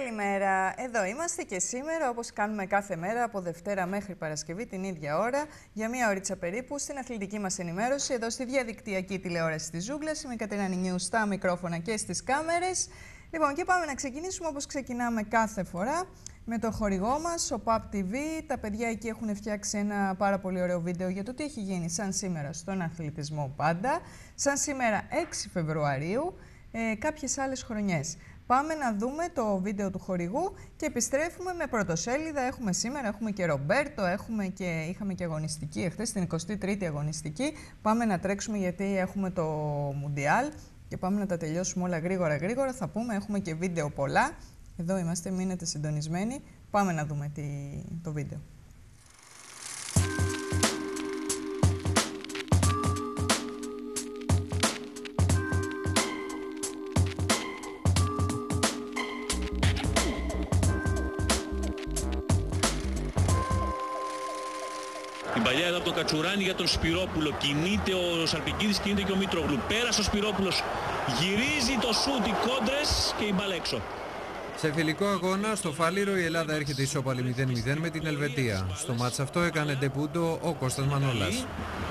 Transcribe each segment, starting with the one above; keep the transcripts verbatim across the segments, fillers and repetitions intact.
Καλημέρα. Εδώ είμαστε και σήμερα, όπως κάνουμε κάθε μέρα, από Δευτέρα μέχρι Παρασκευή την ίδια ώρα, για μία ωρίτσα περίπου, στην αθλητική μας ενημέρωση, εδώ στη διαδικτυακή τηλεόραση της Ζούγκλας. Είμαι η Κατερίνα Νινιού στα μικρόφωνα και στις κάμερες. Λοιπόν, και πάμε να ξεκινήσουμε όπως ξεκινάμε κάθε φορά, με το χορηγό μας, ο Παπ τι βι. Τα παιδιά εκεί έχουν φτιάξει ένα πάρα πολύ ωραίο βίντεο για το τι έχει γίνει σαν σήμερα στον αθλητισμό πάντα, σαν σήμερα έξι Φεβρουαρίου, ε, κάποιες άλλες χρονιές. Πάμε να δούμε το βίντεο του χορηγού και επιστρέφουμε με πρωτοσέλιδα. Έχουμε σήμερα, έχουμε και Ρομπέρτο, έχουμε και, είχαμε και αγωνιστική εχθές, την εικοστή τρίτη αγωνιστική. Πάμε να τρέξουμε γιατί έχουμε το Μουντιάλ και πάμε να τα τελειώσουμε όλα γρήγορα γρήγορα. Θα πούμε, έχουμε και βίντεο πολλά. Εδώ είμαστε, μείνετε συντονισμένοι. Πάμε να δούμε τι, το βίντεο. Την παλιά εδώ από τον Κατσουράνη για τον Σπυρόπουλο. Κινείται ο Σαλπικίδης, κινείται και ο Μήτρογλου. Πέρασε ο Σπυρόπουλος. Γυρίζει το σούτ, οι κόντρες και η μπάλα έξω. Σε φιλικό αγώνα στο Φάληρο η Ελλάδα έρχεται ισόπαλη μηδέν μηδέν με την Ελβετία. Στο μάτς αυτό έκανε ντεμπούντο ο Κώστας Μανόλας.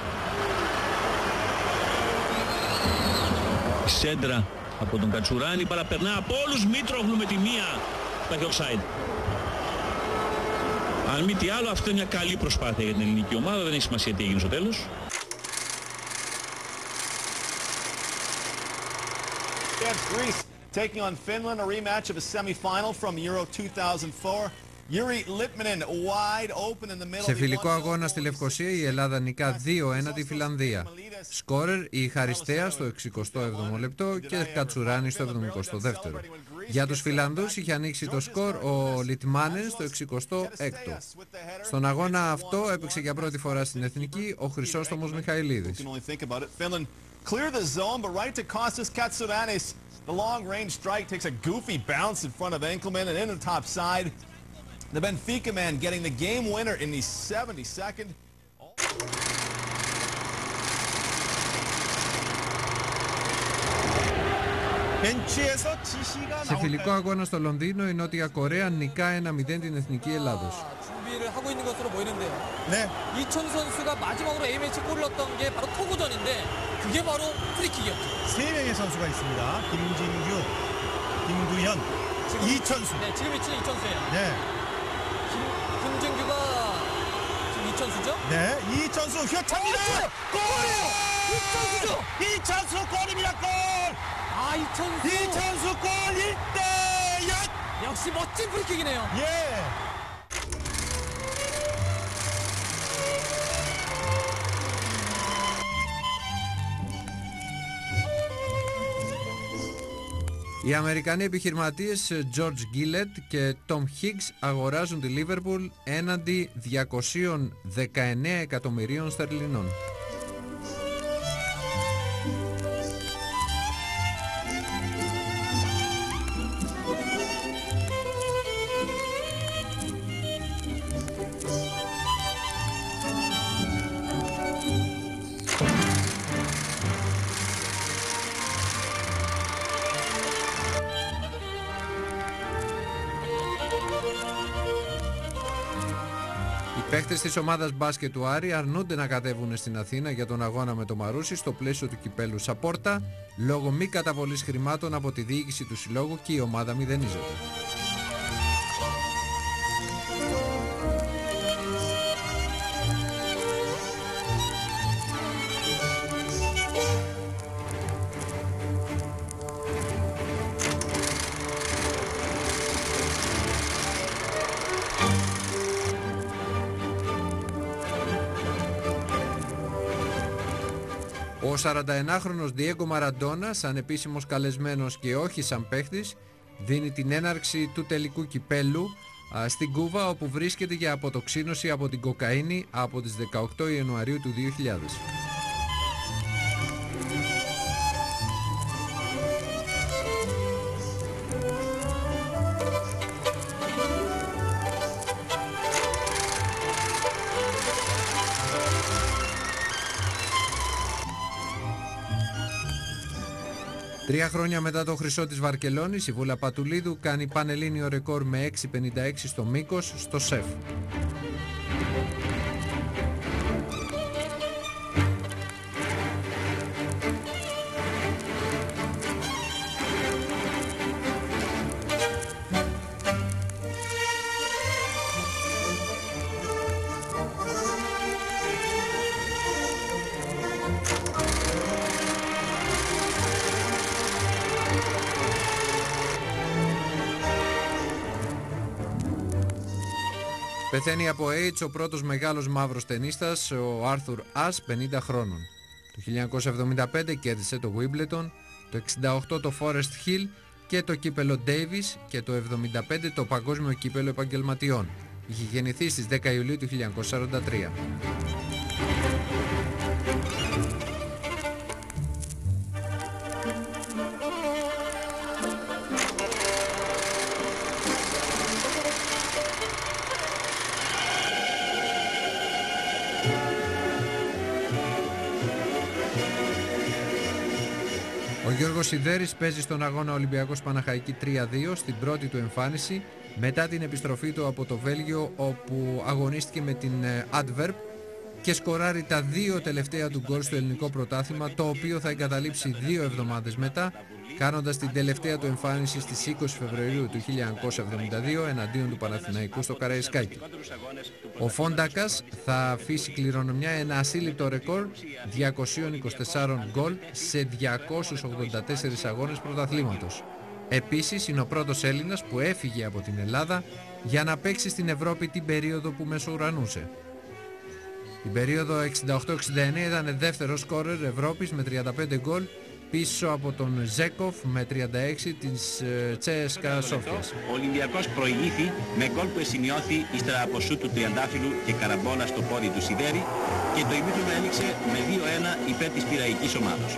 Σέντρα από τον Κατσουράνη, παραπερνά από όλους. Μήτρογλου με τη μία. Υπάρχει offside. Αν μη τι άλλο, αυτή είναι μια καλή προσπάθεια για την ελληνική ομάδα. Δεν έχει σημασία τι έγινε στο τέλος. Greece taking on Finland, a rematch of a semi-final from Euro two thousand four. Yuri Litmanen wide open in the middle. Σε φιλικό αγώνα στη Λευκοσία η Ελλάδα νικά δύο ένα τη Φιλανδία. Σκόρερ η Χαριστέα στο εξηκοστό έβδομο λεπτό και Κατσουράνη στο εβδομηκοστό δεύτερο. Για τους Φιλανδούς είχε ανοίξει το σκορ ο Λιτμάνεν στο εξηκοστό έκτο. Στον αγώνα αυτό έπαιξε για πρώτη φορά στην Εθνική ο Χρυσόστομος Μιχαηλίδης. Clear the zone, but right to Kostas Katsourannis. The long-range strike takes a goofy bounce in front of Enkelman and in the top side. The Benfica man getting the game winner in the seventy-second. Σε φιλικό αγώνα στο Λονδίνο η Νότια Κορέα νικά ένα μηδέν την Εθνική Ελλάδος. 하고 있는 것으로 보이는데요. 네. 이천수 선수가 마지막으로 A매치 골을 넣었던 게 바로 토고전인데 그게 바로 프리킥이었죠. 세 명의 선수가 있습니다. 김진규, 김구현, 지금, 이천수. 네, 지금 위치는 이천수예요. 네. 김, 김진규가 지금 이천수죠? 네, 이천수 휘어찹니다. 골! 이천수죠. 이천수 골입니다. 골! 아, 이천수. 이천수 골 일 대 영. 역시 멋진 프리킥이네요. 예. Οι Αμερικανοί επιχειρηματίες George Gillett και Tom Higgs αγοράζουν τη Liverpool έναντι διακόσια δεκαεννέα εκατομμυρίων στερλινών. Οι παίχτες της ομάδας μπάσκετ του Άρη αρνούνται να κατέβουν στην Αθήνα για τον αγώνα με το Μαρούσι στο πλαίσιο του κυπέλου Σαπόρτα λόγω μη καταβολής χρημάτων από τη διοίκηση του συλλόγου και η ομάδα μηδενίζεται. Ο σαρανταενάχρονος Διέγκο Μαραντόνα, σαν επίσημος καλεσμένος και όχι σαν παίχτης, δίνει την έναρξη του τελικού κυπέλου α, στην Κούβα, όπου βρίσκεται για αποτοξίνωση από την κοκαίνη από τις δεκαοκτώ Ιανουαρίου του δύο χιλιάδες. Τρία χρόνια μετά το χρυσό της Βαρκελόνης, η Βούλα Πατουλίδου κάνει πανελλήνιο ρεκόρ με έξι πενήντα έξι στο μήκος στο σεφ. Πεθαίνει από AIDS ο πρώτος μεγάλος μαύρος τενίστας, ο Άρθουρ Ας, πενήντα χρόνων. Το χίλια εννιακόσια εβδομήντα πέντε κέρδισε το Wimbledon, το εξήντα οκτώ το Forest Hill και το κύπελο Davis και το εβδομήντα πέντε το παγκόσμιο κύπελο επαγγελματιών. Είχε γεννηθεί στις δέκα Ιουλίου του χίλια εννιακόσια σαράντα τρία. Ο Γιώργος Σιδέρης παίζει στον αγώνα Ολυμπιακός Παναχαϊκή τρία δύο στην πρώτη του εμφάνιση μετά την επιστροφή του από το Βέλγιο, όπου αγωνίστηκε με την Adverb και σκοράρει τα δύο τελευταία του γκολ στο ελληνικό πρωτάθλημα, το οποίο θα εγκαταλείψει δύο εβδομάδες μετά, κάνοντας την τελευταία του εμφάνιση στις είκοσι Φεβρουαρίου του χίλια εννιακόσια εβδομήντα δύο εναντίον του Παναθηναϊκού στο Καραϊσκάκι. Ο Φόντακας θα αφήσει κληρονομιά ένα ασύλληπτο ρεκόρ διακόσια είκοσι τέσσερα γκολ σε διακόσιους ογδόντα τέσσερις αγώνες πρωταθλήματος. Επίσης είναι ο πρώτος Έλληνας που έφυγε από την Ελλάδα για να παίξει στην Ευρώπη την περίοδο που μεσοουρανούσε. Την περίοδο εξήντα οκτώ εξήντα εννέα ήταν δεύτερος σκόρερ Ευρώπης με τριάντα πέντε γκολ, πίσω από τον Ζέκοφ με τριάντα έξι της Τσέσκα Σόφιας. Ο Ολυμπιακός προηγήθη με γκολ που σημειώθη ύστερα από σούτ του Τριαντάφυλλου και καραμπόλα στο πόδι του Σιδέρη, και το ημίχρονο έληξε με δύο ένα υπέρ της πειραϊκής ομάδος.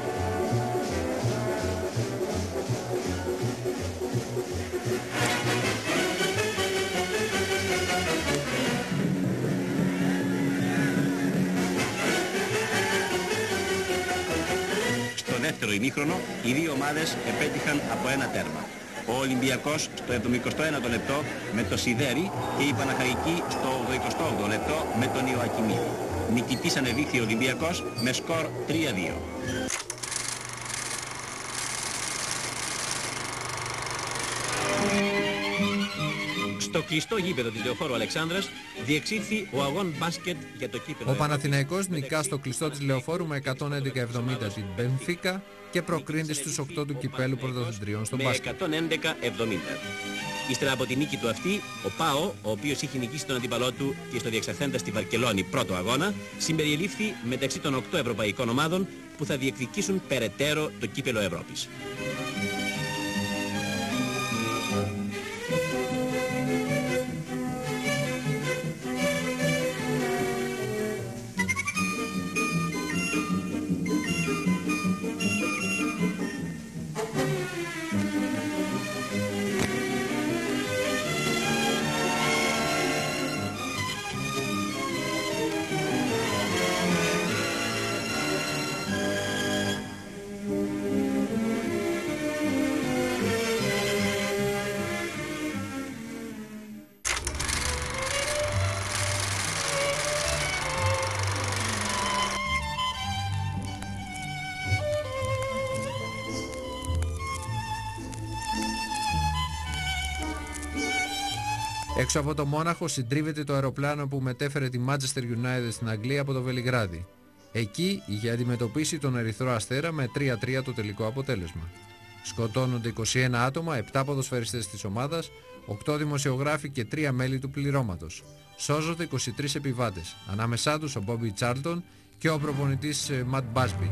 Δεύτερο ημίχρονο, οι δύο ομάδες επέτυχαν από ένα τέρμα. Ο Ολυμπιακός στο εβδομηκοστό ένατο λεπτό με το Σιδέρη και η Παναχαϊκή στο ογδοηκοστό όγδοο λεπτό με τον Ιωακιμί. Νικητής ανεδείχθη ο Ολυμπιακός με σκορ τρία δύο. Στο κλειστό γήπεδο της Λεωφόρου Αλεξάνδρας διεξήχθη ο αγών μπάσκετ για το κύπελλο. Ο Παναθηναϊκός νικά στο κλειστό της Λεωφόρου με εκατόν έντεκα εβδομήντα την Μπενφίκα και προκρίνεται στους οκτώ του κυπέλλου πρωταθλητριών στο μπάσκετ. Με εκατόν έντεκα εβδομήντα. Ύστερα από την νίκη του αυτή, ο ΠΑΟ, ο οποίος είχε νικήσει τον αντίπαλό του και στο διεξαχθέντα στη Βαρκελόνη πρώτο αγώνα, συμπεριελήφθη μεταξύ των οκτώ ευρωπαϊκών ομάδων που θα διεκδικήσουν περαιτέρω το κύπελλο Ευρώπης. Έξω από το Μόναχο συντρίβεται το αεροπλάνο που μετέφερε τη Manchester United στην Αγγλία από το Βελιγράδι. Εκεί είχε αντιμετωπίσει τον Ερυθρό Αστέρα με τρία τρία το τελικό αποτέλεσμα. Σκοτώνονται είκοσι ένα άτομα, επτά ποδοσφαιριστές της ομάδας, οκτώ δημοσιογράφοι και τρία μέλη του πληρώματος. Σώζονται είκοσι τρεις επιβάτες, ανάμεσά τους ο Μπόμπι Τσάρλτον και ο προπονητής Ματ Μπάσμπι.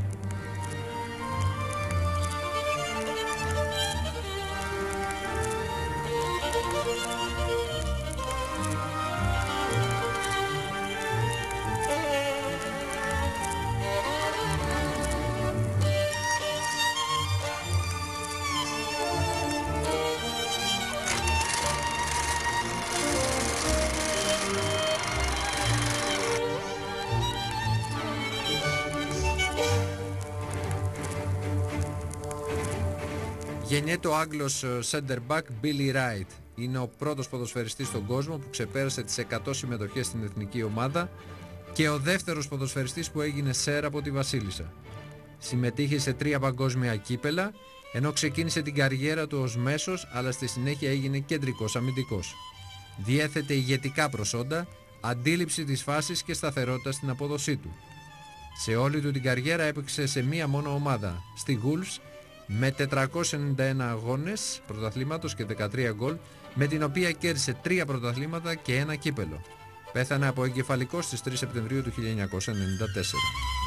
Γεννιέται ο Άγγλος center back Billy Wright. Είναι ο πρώτος ποδοσφαιριστής στον κόσμο που ξεπέρασε τις εκατό συμμετοχές στην εθνική ομάδα και ο δεύτερος ποδοσφαιριστής που έγινε σερ από τη Βασίλισσα. Συμμετείχε σε τρία παγκόσμια κύπελα, ενώ ξεκίνησε την καριέρα του ως μέσος, αλλά στη συνέχεια έγινε κεντρικός αμυντικός. Διέθετε ηγετικά προσόντα, αντίληψη της φάσης και σταθερότητα στην απόδοσή του. Σε όλη του την καριέρα έπαιξε σε μία μόνο ομάδα, στη Wolves, με τετρακόσιους ενενήντα ένα αγώνες πρωταθλήματος και δεκατρία γκολ, με την οποία κέρδισε τρία πρωταθλήματα και ένα κύπελο. Πέθανε από εγκεφαλικό στις τρεις Σεπτεμβρίου του χίλια εννιακόσια ενενήντα τέσσερα.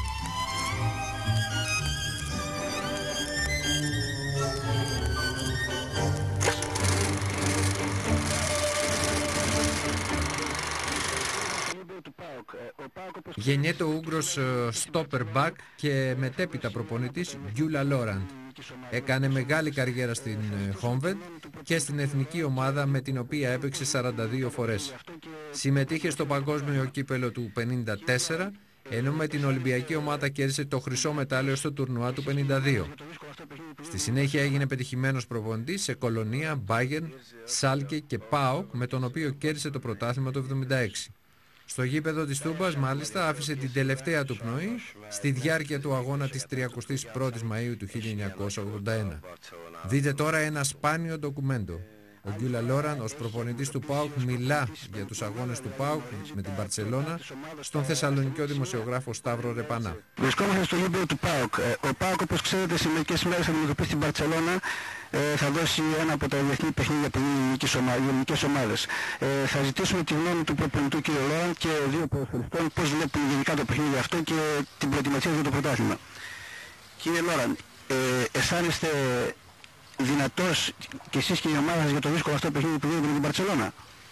Γεννιέται ο Ούγγρος stopper back και μετέπειτα προπονητής Γκιούλα Λόραντ. Έκανε μεγάλη καριέρα στην Honved και στην εθνική ομάδα με την οποία έπαιξε σαράντα δύο φορές. Συμμετείχε στο παγκόσμιο κύπελο του πενήντα τέσσερα, ενώ με την Ολυμπιακή ομάδα κέρδισε το χρυσό μετάλλιο στο τουρνουά του πενήντα δύο. Στη συνέχεια έγινε πετυχημένος προπονητής σε Κολονία, Bayern, Σάλκε και ΠΑΟΚ, με τον οποίο κέρδισε το πρωτάθλημα του εβδομήντα έξι. Στο γήπεδο της Τούμπας μάλιστα άφησε την τελευταία του πνοή στη διάρκεια του αγώνα της τριαντά πρώτη Μαΐου του χίλια εννιακόσια ογδόντα ένα. Δείτε τώρα ένα σπάνιο ντοκουμέντο. Ο Γκιούλα Λόραν ως προπονητής του ΠΑΟΚ μιλά για τους αγώνες του ΠΑΟΚ με την Μπαρτσελώνα στον θεσσαλονικιό δημοσιογράφο Σταύρο Ρεπανά. Βρισκόμαστε στο γήπεδο του ΠΑΟΚ. Ο ΠΑΟΚ, όπως ξέρετε, σε μερικές μέρες θα αντιμετωπίσει την Μπαρτσελώνα. Ε, θα δώσει ένα από τα διεθνή παιχνίδια που είναι οι ελληνικές ομάδες. Ε, θα ζητήσουμε τη γνώμη του προπονητού κ. Λόραν και δύο ποδοσφαιριστών πώς βλέπουν γενικά το παιχνίδι αυτό και την προετοιμασία για το πρωτάθλημα. Κύριε Λόραν, ε, αισθάνεστε δυνατός και εσείς και η ομάδα σας για το δύσκολο αυτό παιχνίδι που δίνετε με την Μπαρτσελώνα?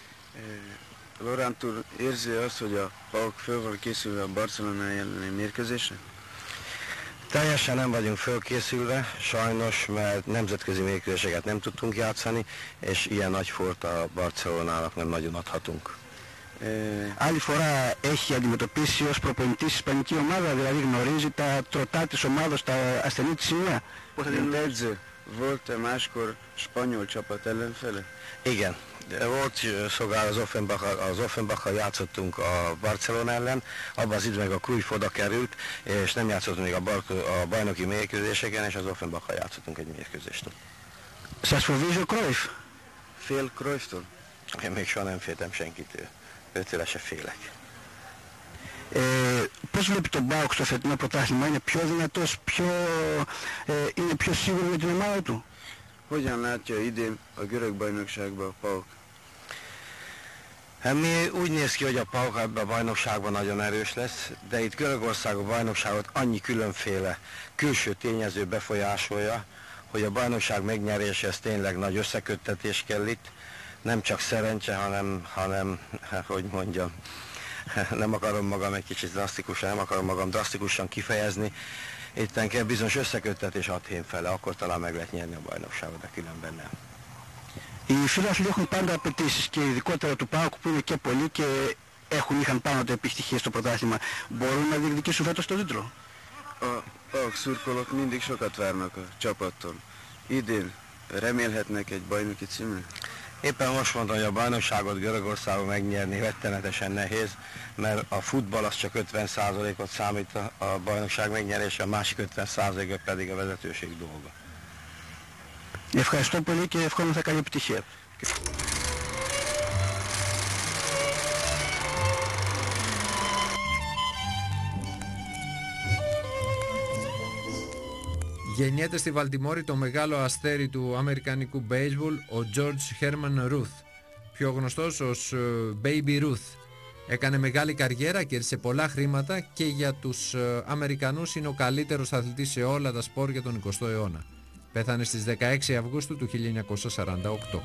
Lorán úr érzi azt, hogy a PAOK föl van készülve a Barcelona elleni mérkőzésre? Teljesen nem vagyunk fölkészülve, sajnos, mert nemzetközi mérkőzéseket nem tudtunk játszani, és ilyen nagy fort a Barcelonának nem nagyon adhatunk. Άλλη φορά έχει αντιμετωπίσει ως προπονητής η ισπανική ομάδα, δηλαδή γνωρίζει τα τροτά της ομάδας, τα ασθενή της σημεία. Mint edző, volt-e máskor spanyol csapat ellenfele? Igen. Volt szolgál az Offenbach, az Offenbach-kal játszottunk a Barcelona ellen, abban az időben a Cruyff oda került, és nem játszottunk még a, bar, a bajnoki mérkőzéseken, és az Offenbach-kal játszottunk egy mérkőzést. Σας φοβίζει ο Cruyff? Fél Cruyff-tól? Én még soha nem féltem senkitől. Őtőle se félek. Ε, πώς βλέπει τον ΠΑΟΚ στο φετινό πρωτάθλημα? Είναι πιο δυνατός, πιο, ε, είναι πιο σίγουρο για την ομάδα του? Hogyan látja idén a görög bajnokságban a PAOK? Hát mi úgy néz ki, hogy a PAOK ebben a bajnokságban nagyon erős lesz, de itt Görögország a bajnokságot annyi különféle külső tényező befolyásolja, hogy a bajnokság megnyeréséhez tényleg nagy összeköttetés kell itt, nem csak szerencse, hanem, hanem hogy mondjam, nem akarom magam egy kicsit drasztikusan, nem akarom magam drasztikusan kifejezni, itten kell bizonyos összeköttetés Athén fele, akkor talán meg lehet nyerni a bajnokságot, de különben nem. Οι φίλαθλοι έχουν πάντα απαιτήσεις και ειδικότερα του ΠΑΟΚ που είναι και πολλοί και έχουν, είχαν πάνω το επιτυχίες στο πρωτάθλημα. Μπορούν να διεκδικήσουν φέτος το τίτλο? A PAOK szurkolók mindig sokat várnak a csapattól. Idén remélhetnek egy bajnoki címre? Éppen most mondtam, hogy a bajnokságot Görögországon megnyerni rettenetesen nehéz, mert a futball az csak ötven százalékot számít a, a bajnokság megnyerése, a másik ötven százalékot pedig a vezetőség dolga. Ευχαριστώ πολύ και ευχόμαστε καλή επιτυχία. Γεννιέται στη Βαλτιμόρη το μεγάλο αστέρι του αμερικανικού baseball, ο George Herman Ruth, πιο γνωστός ως Baby Ruth. Έκανε μεγάλη καριέρα, κέρδισε πολλά χρήματα και για τους Αμερικανούς είναι ο καλύτερος αθλητής σε όλα τα σπορ για τον εικοστό αιώνα. Πέθανε στις δεκαέξι Αυγούστου του χίλια εννιακόσια σαράντα οκτώ.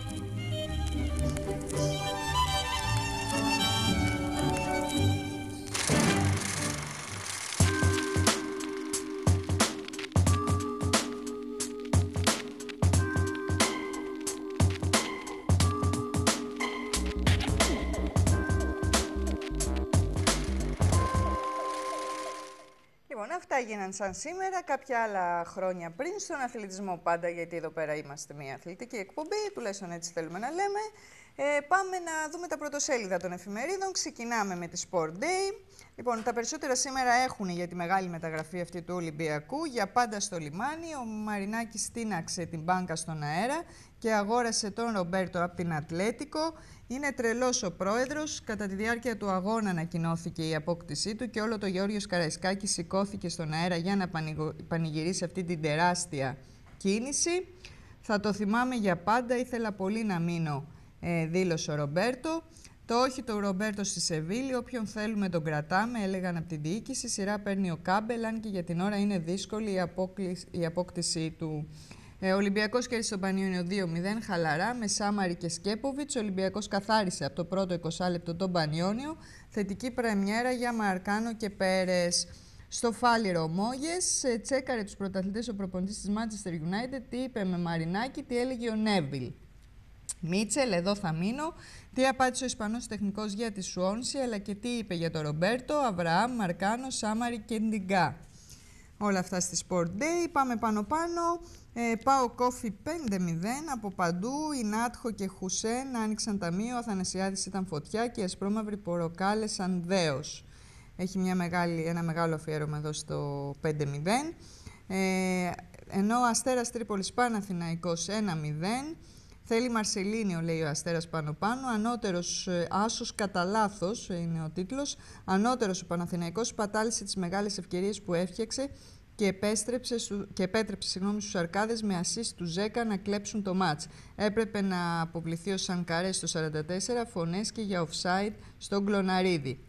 Λοιπόν, αυτά έγιναν σαν σήμερα, κάποια άλλα χρόνια πριν στον αθλητισμό πάντα, γιατί εδώ πέρα είμαστε μια αθλητική εκπομπή, τουλάχιστον έτσι θέλουμε να λέμε. Ε, πάμε να δούμε τα πρωτοσέλιδα των εφημερίδων. Ξεκινάμε με τη Sport Day. Λοιπόν, τα περισσότερα σήμερα έχουν για τη μεγάλη μεταγραφή αυτή του Ολυμπιακού. Για πάντα στο λιμάνι, ο Μαρινάκης τίναξε την μπάνκα στον αέρα και αγόρασε τον Ρομπέρτο από την Ατλέτικο. Είναι τρελός ο πρόεδρος. Κατά τη διάρκεια του αγώνα ανακοινώθηκε η απόκτησή του και όλο το Γεώργιος Καραϊσκάκης σηκώθηκε στον αέρα για να πανηγυρίσει αυτή την τεράστια κίνηση. Θα το θυμάμαι για πάντα, ήθελα πολύ να μείνω, ε, δήλωσε ο Ρομπέρτο. Το όχι του Ρομπέρτο στη Σεβίλη, όποιον θέλουμε τον κρατάμε, έλεγαν από την διοίκηση. Σειρά παίρνει ο Κάμπελ, αν και για την ώρα είναι δύσκολη η, απόκληση, η απόκτησή του. Ε, ο Ολυμπιακός κέρδισε τον Πανιόνιο δύο μηδέν, χαλαρά, με Σάμαρη και Σκέποβιτς. Ο Ολυμπιακός καθάρισε από το πρώτο είκοσι λεπτό τον Πανιόνιο. Θετική πρεμιέρα για Μαρκάνο και Πέρες. Στο Φάληρο Μόγες, τσέκαρε τους πρωταθλητές ο προπονητής της Manchester United, τι είπε με Μαρινάκη, τι έλεγε ο Νέβιλ. Μίτσελ, εδώ θα μείνω. Τι απάντησε ο Ισπανός τεχνικός για τη Σουόνση, αλλά και τι είπε για τον Ρομπέρτο, Αβραάμ, Μαρκάνο, Σάμαρη και Ντιγκά. Όλα αυτά στη Sport Day. Πάμε πάνω-πάνω. Ε, Πάω Κόφι πέντε μηδέν από παντού. Η Νάτχο και Χουσέν άνοιξαν ταμείο. Ο Αθανασιάδης ήταν φωτιά και οι ασπρόμαυροι προκάλεσαν δέος. Έχει μια μεγάλη, ένα μεγάλο αφιέρωμα εδώ στο πέντε μηδέν. Ε, ενώ ο Αστέρας Τρίπολης Παναθηναϊκός ένα μηδέν. Θέλει Μαρσελίνιο, λέει ο Αστέρας πάνω-πάνω. Ανώτερος ε, άσος κατά λάθος είναι ο τίτλος. Ανώτερος ο Παναθηναϊκός πατάλησε τις μεγάλες ευκαιρίες που έφτιαξε και επέστρεψε, και επέτρεψε συγγνώμη, στους Αρκάδες με ασίστ του Ζέκα να κλέψουν το μάτς. Έπρεπε να αποβληθεί ο Σανκαρέ στο σαράντα τέσσερα, φωνές και για offside στον Κλωναρίδη.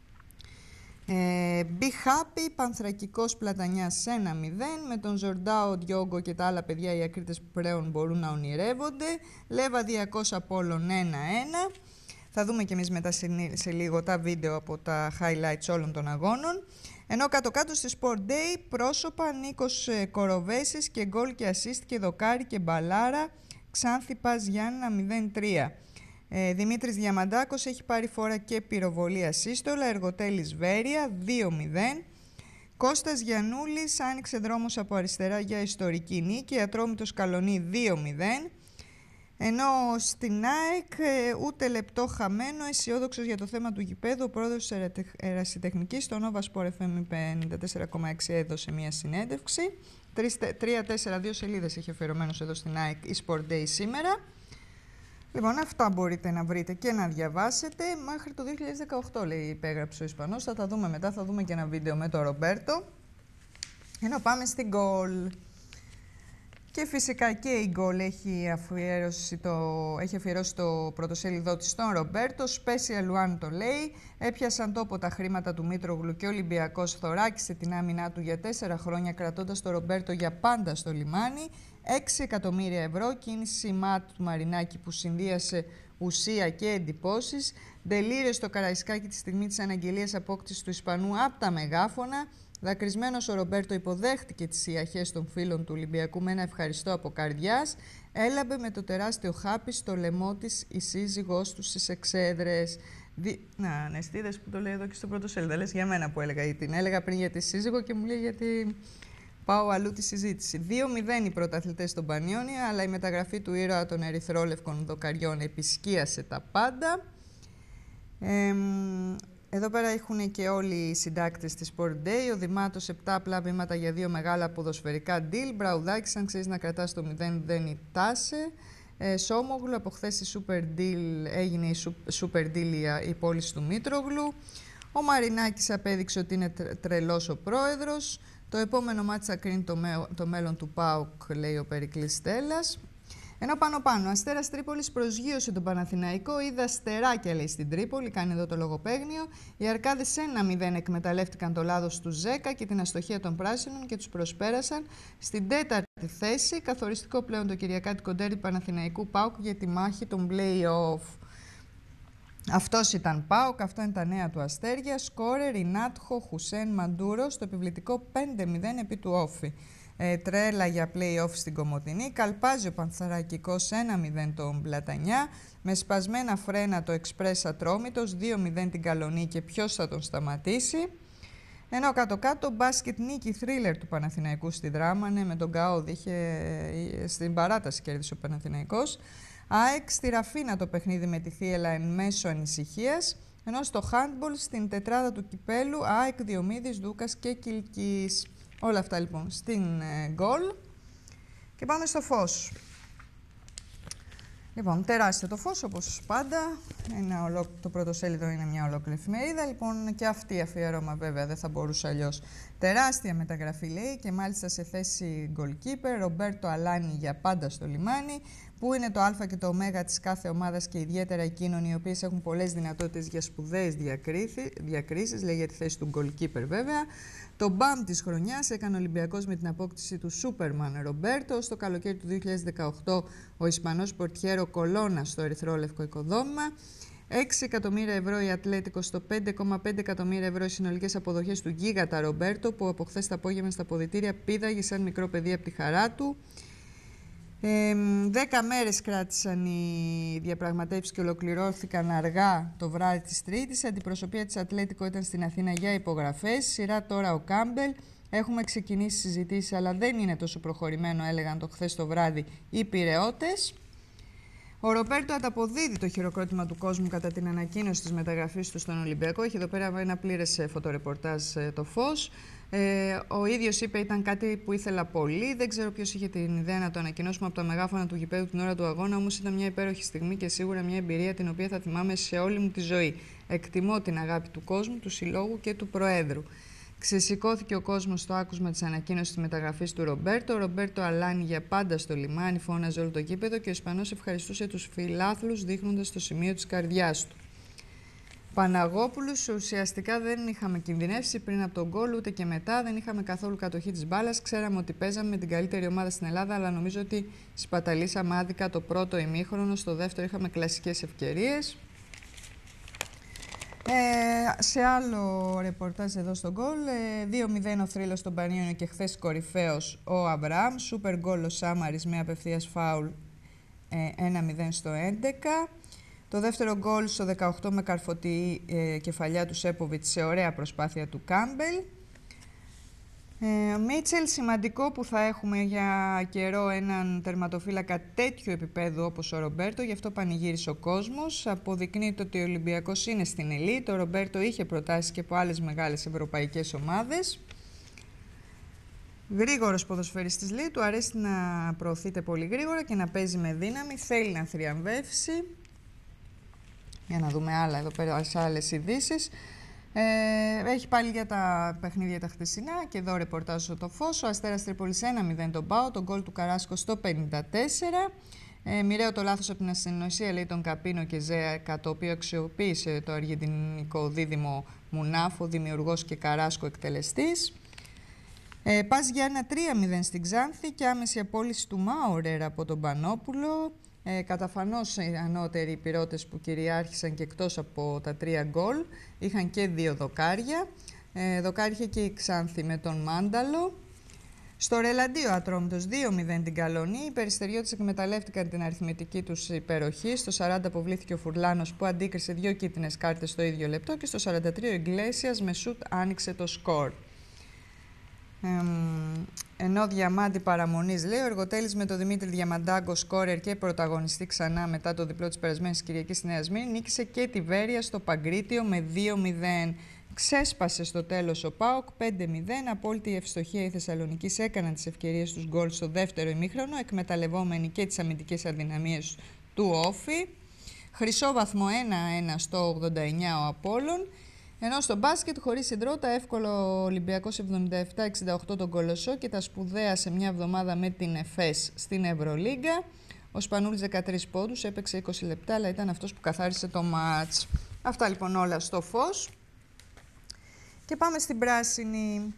Ε, Be Happy, Πανθρακικός Πλατανιάς ένα μηδέν. Με τον Ζορντάο, Διόγκο και τα άλλα παιδιά οι ακρίτες πλέον μπορούν να ονειρεύονται. Λέβα Διακός Απόλλων ένα ένα. Θα δούμε και εμείς μετά σε, σε λίγο τα βίντεο από τα highlights όλων των αγώνων. Ενώ κάτω-κάτω στη Sport Day πρόσωπα Νίκος Κοροβέσης και γκολ και assist και δοκάρι και μπαλάρα. Ξάνθη Πας Γιάννενα μηδέν τρία. Ε, Δημήτρης Διαμαντάκος έχει πάρει φορά και πυροβολία σύστολα. Εργοτέλης Βέρεια δύο μηδέν. Κώστας Γιαννούλης άνοιξε δρόμος από αριστερά για ιστορική νίκη. Ατρόμητος Καλονή δύο μηδέν. Ενώ στην ΑΕΚ ε, ούτε λεπτό χαμένο, αισιόδοξος για το θέμα του γηπέδου, ο πρόεδρος της Ερασιτεχνικής στο Nova Sport εφ εμ πενήντα τέσσερα κόμμα έξι έδωσε μια συνέντευξη. τρία τέσσερα δύο σελίδες έχει αφιερωμένος εδώ στην ΑΕΚ η Sport Day σήμερα. Λοιπόν, αυτά μπορείτε να βρείτε και να διαβάσετε. Μέχρι το δύο χιλιάδες δεκαοκτώ, λέει, υπέγραψε ο Ισπανός. Θα τα δούμε μετά, θα δούμε και ένα βίντεο με τον Ρομπέρτο. Ενώ πάμε στην γκολ. Και φυσικά και η γκολ έχει αφιερώσει το, έχει αφιερώσει το πρωτοσέλιδό της στον Ρομπέρτο. Special One το λέει. Έπιασαν τόπο τα χρήματα του Μήτρογλου και ο Ολυμπιακός θωράκισε την άμυνά του για τέσσερα χρόνια, κρατώντας τον Ρομπέρτο για πάντα στο λιμάνι. έξι εκατομμύρια ευρώ, κίνηση ΜΑΤ του Μαρινάκη που συνδύασε ουσία και εντυπώσεις. Ντελήρε στο Καραϊσκάκι τη στιγμή της αναγγελίας απόκτησης του Ισπανού από τα μεγάφωνα. Δακρυσμένος ο Ρομπέρτο υποδέχτηκε τις ιαχές των φίλων του Ολυμπιακού με ένα ευχαριστώ από καρδιάς. Έλαμπε με το τεράστιο χάπι στο λαιμό της η σύζυγός του στις εξέδρες. Δι... Να, Νεστίδες που το λέει εδώ και στο πρώτο σέλιδο. Λες για μένα που έλεγα, την έλεγα πριν για τη σύζυγο και μου λέει γιατί πάω αλλού τη συζήτηση. δύο μηδέν οι πρωταθλητές στον Πανιόνια, αλλά η μεταγραφή του ήρωα των ερυθρόλευκων δοκαριών επισκίασε τα πάντα. Ε, Εδώ πέρα έχουν και όλοι οι συντάκτες της Sport Day. Ο Δημάτος επτά απλά βήματα για δύο μεγάλα ποδοσφαιρικά deal. Μπραουδάκης, αν ξέρεις να κρατάς το μηδέν, δεν ητάσαι. Ε, Σόμογλου, από χθες η Super Deal, έγινε η Super Deal η πώληση του Μήτρογλου. Ο Μαρινάκης απέδειξε ότι είναι τρελός ο πρόεδρος. Το επόμενο μάτι θα κρίνει το, μέ, το μέλλον του ΠΑΟΚ, λέει ο Περικλής Στέλλας. Ενώ πάνω-πάνω, ο Αστέρας Τρίπολης προσγείωσε τον Παναθηναϊκό, είδα στεράκια, λέει, στην Τρίπολη, κάνει εδώ το λογοπαίγνιο. Οι Αρκάδες ένα μηδέν εκμεταλλεύτηκαν το λάθος του Ζέκα και την αστοχία των Πράσινων και τους προσπέρασαν στην τέταρτη θέση. Καθοριστικό πλέον το κυριακάτικο ντέρμπι Παναθηναϊκού ΠΑΟΚ για τη μάχη των play-off. Αυτός ήταν ΠΑΟΚ, αυτό είναι τα νέα του Αστέρια. Σκόρερ, Ινάτχο, Χουσέν, Μαντούρο, στο επιβλητικό πέντε μηδέν επί του Όφη. Ε, τρέλα για play-off στην Κομοτηνή. Καλπάζει ο Πανθρακικός ένα μηδέν τον Πλατανιά. Με σπασμένα φρένα το Εξπρές Ατρόμητος, δύο μηδέν την Καλονή και ποιος θα τον σταματήσει. Ενώ κάτω-κάτω μπάσκετ νίκη θρίλερ του Παναθηναϊκού στη Δράμα, ναι, με τον Καόδη, είχε στην παράταση κέρδισε ο Παναθηναϊκός. ΑΕΚ στη Ραφίνα το παιχνίδι με τη Θίελα εν μέσω ανησυχίας, ενώ στο handball στην τετράδα του κυπέλου ΑΕΚ Διομήδης, Δούκας και Κιλκής. Όλα αυτά λοιπόν στην γκολ. Ε, και πάμε στο φως. Λοιπόν, τεράστιο το φως, όπως πάντα. Ένα ολόκληρο, το πρωτοσέλιδο είναι μια ολόκληρη εφημερίδα. Λοιπόν, και αυτή αφιέρωμα βέβαια δεν θα μπορούσε αλλιώς. Τεράστια μεταγραφή λέει και μάλιστα σε θέση goalkeeper. Ρομπέρτο Αλάνι για πάντα στο λιμάνι, που είναι το α και το ω της κάθε ομάδας και ιδιαίτερα εκείνων οι οποίες έχουν πολλές δυνατότητες για σπουδαίες διακρίσεις, λέει για τη θέση του goalkeeper βέβαια. Το μπαμ της χρονιάς έκανε ο Ολυμπιακός με την απόκτηση του Σούπερμαν Ρομπέρτο. Στο καλοκαίρι του δύο χιλιάδες δεκαοκτώ ο Ισπανός πορτιέρο Κολώνα στο ερυθρόλευκο οικοδόμημα. έξι εκατομμύρια ευρώ η Ατλέτικο στο πέντε κόμμα πέντε εκατομμύρια ευρώ οι συνολικές αποδοχές του γίγαντα Ρομπέρτο, που από χθες το απόγευμα στα αποδυτήρια πήδαγε σαν μικρό παιδί από τη χαρά του. Ε, δέκα μέρες κράτησαν οι διαπραγματεύσεις και ολοκληρώθηκαν αργά το βράδυ της Τρίτης. Η αντιπροσωπεία της Ατλέτικο ήταν στην Αθήνα για υπογραφές. Σειρά τώρα ο Κάμπελ. Έχουμε ξεκινήσει συζητήσεις, αλλά δεν είναι τόσο προχωρημένο, έλεγαν το χθες το βράδυ οι Πειραιώτες. Ο Ρομπέρτο ανταποδίδει το χειροκρότημα του κόσμου κατά την ανακοίνωση της μεταγραφής του στον Ολυμπιακό. Έχει εδώ πέρα ένα πλήρες φωτορεπορτάζ το φως. Ε, ο ίδιος είπε ήταν κάτι που ήθελα πολύ. Δεν ξέρω ποιος είχε την ιδέα να το ανακοινώσουμε από τα μεγάφωνα του γηπέδου την ώρα του αγώνα. Όμως ήταν μια υπέροχη στιγμή και σίγουρα μια εμπειρία την οποία θα θυμάμαι σε όλη μου τη ζωή. Εκτιμώ την αγάπη του κόσμου, του συλλόγου και του Προέδρου. Ξεσηκώθηκε ο κόσμος στο άκουσμα της ανακοίνωσης της μεταγραφής του Ρομπέρτο. Ο Ρομπέρτο Αλάνι για πάντα στο λιμάνι, φώναζε όλο το γήπεδο και ο Ισπανός ευχαριστούσε τους φιλάθλους δείχνοντας το σημείο της καρδιάς του. Παναγόπουλους, ουσιαστικά δεν είχαμε κινδυνεύσει πριν από τον γκολ ούτε και μετά, δεν είχαμε καθόλου κατοχή της μπάλας. Ξέραμε ότι παίζαμε με την καλύτερη ομάδα στην Ελλάδα, αλλά νομίζω ότι σπαταλήσαμε άδικα το πρώτο ημίχρονο. Στο δεύτερο είχαμε κλασικές ευκαιρίες. Ε, σε άλλο ρεπορτάζ εδώ στο γκολ, ε, δύο μηδέν ο θρύλος στον Πανιόνιο και χθες κορυφαίος ο Αβραάμ. Σούπερ γκολ ο Σάμαρης με απευθείας φάουλ, ε, ένα μηδέν στο έντεκα. Το δεύτερο γκολ στο δεκαοκτώ με καρφωτή ε, κεφαλιά του Σέποβιτς σε ωραία προσπάθεια του Κάμπελ. Ε, Μίτσελ, σημαντικό που θα έχουμε για καιρό έναν τερματοφύλακα τέτοιου επίπεδου όπως ο Ρομπέρτο, γι' αυτό πανηγύρισε ο κόσμος. Αποδεικνύεται ότι ο Ολυμπιακός είναι στην ελίτ. Ο Ρομπέρτο είχε προτάσεις και από άλλες μεγάλες ευρωπαϊκές ομάδες. Γρήγορος ποδοσφαιριστής λέει, του αρέσει να προωθείται πολύ γρήγορα και να παίζει με δύναμη, θέλει να θριαμβεύσει. Για να δούμε άλλα εδώ πέρα σε άλλες ειδήσεις. Ε, έχει πάλι για τα παιχνίδια τα χτεσινά και εδώ ρεπορτάζω το φως. Ο Αστέρας Τρίπολης ένα μηδέν τον ΠΑΟ, τον γκολ του Καράσκο στο πενήντα τέσσερα. Ε, μοιραίο το λάθος από την ασθενωσία, λέει, τον Καπίνο και Ζέακα, το οποίο αξιοποίησε το αργεντινικό δίδυμο Μουνάφο, δημιουργός και Καράσκο εκτελεστής. Ε, Πας για ένα τρία μηδέν στην Ξάνθη και άμεση απόλυση του Μάουρερ από τον Πανόπουλο. Ε, καταφανώς οι ανώτεροι πυρώτες που κυριάρχησαν και εκτός από τα τρία γκολ είχαν και δύο δοκάρια. Ε, δοκάρι είχε και η Ξάνθη με τον Μάνταλο. Στο Ρελαντίο Ατρόμητος δύο μηδέν την Καλονή. Οι περιστεριώτες εκμεταλλεύτηκαν την αριθμητική τους υπεροχή. Στο σαράντα αποβλήθηκε ο Φουρλάνος που αντίκρισε δύο κίτρινες κάρτες στο ίδιο λεπτό και στο σαράντα τρία ο Ιγκλέσιας με σουτ άνοιξε το σκορ. Ε, ενώ Διαμάντη παραμονής, λέει, ο Εργοτέλης με τον Δημήτρη Διαμαντάγκο, σκόρερ και πρωταγωνιστή ξανά μετά το διπλό της περασμένης Κυριακής στη Νέα Σμύρνη, νίκησε και τη Βέρεια στο Παγκρίτιο με δύο μηδέν. Ξέσπασε στο τέλος ο ΠΑΟΚ πέντε μηδέν. Απόλυτη ευστοχία οι Θεσσαλονικείς έκαναν τις ευκαιρίες τους γκολ στο δεύτερο ημίχρονο, εκμεταλλευόμενοι και τις αμυντικές αδυναμίες του Όφη. Χρυσό βαθμό ένα ένα στο ογδόντα εννιά ο Απόλλων. Ενώ στο μπάσκετ, χωρίς υδρότα, εύκολο Ολυμπιακός εβδομήντα επτά εξήντα οκτώ τον Κολοσσό και τα σπουδαία σε μια εβδομάδα με την ΕΦΕΣ στην Ευρωλίγκα. Ο Σπανούλης δεκατρείς πόντους, έπαιξε είκοσι λεπτά, αλλά ήταν αυτός που καθάρισε το μάτς. Αυτά λοιπόν όλα στο φως. Και πάμε στην πράσινη.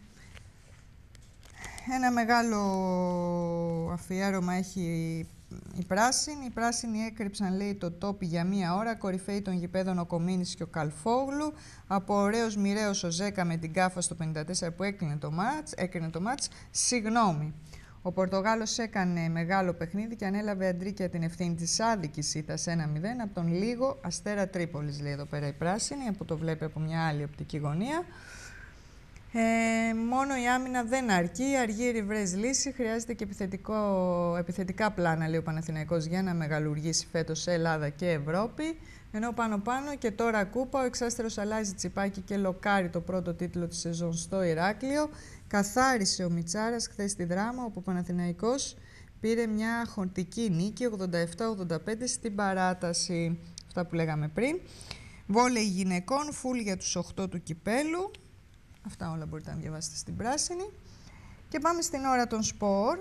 Ένα μεγάλο αφιέρωμα έχει η πράσινη. Οι πράσινοι έκρυψαν, λέει, το τόπι για μία ώρα. Κορυφαίοι των γηπέδων ο Κομίνης και ο Καλφόγλου. Από ωραίος μοιραίος ο Ζέκα με την κάφα στο πενήντα τέσσερα που έκλεινε το μάτς. Έκρινε το μάτς. Συγγνώμη. Ο Πορτογάλος έκανε μεγάλο παιχνίδι και ανέλαβε αντρίκια την ευθύνη της άδικης ήττας ένα μηδέν από τον λίγο Αστέρα Τρίπολης, λέει εδώ πέρα η πράσινη, από το βλέπει από μια άλλη οπτική γωνία. Ε, μόνο η άμυνα δεν αρκεί, αργή ριβρές λύση, χρειάζεται και επιθετικό, επιθετικά πλάνα, λέει ο Παναθηναϊκός, για να μεγαλουργήσει φέτος σε Ελλάδα και Ευρώπη. Ενώ πάνω-πάνω και τώρα κούπα, ο εξάστερος αλλάζει τσιπάκι και λοκάρει το πρώτο τίτλο της σεζόν στο Ηράκλειο. Καθάρισε ο Μιτσάρας χθες στη Δράμα, όπου ο Παναθηναϊκός πήρε μια χοντική νίκη ογδόντα επτά ογδόντα πέντε στην παράταση. Αυτά που λέγαμε πριν. Βόλεϊ γυναικών, φουλ για τους οκτώ του κυπέλου. Αυτά όλα μπορείτε να διαβάσετε στην πράσινη. Και πάμε στην ώρα των σπορ.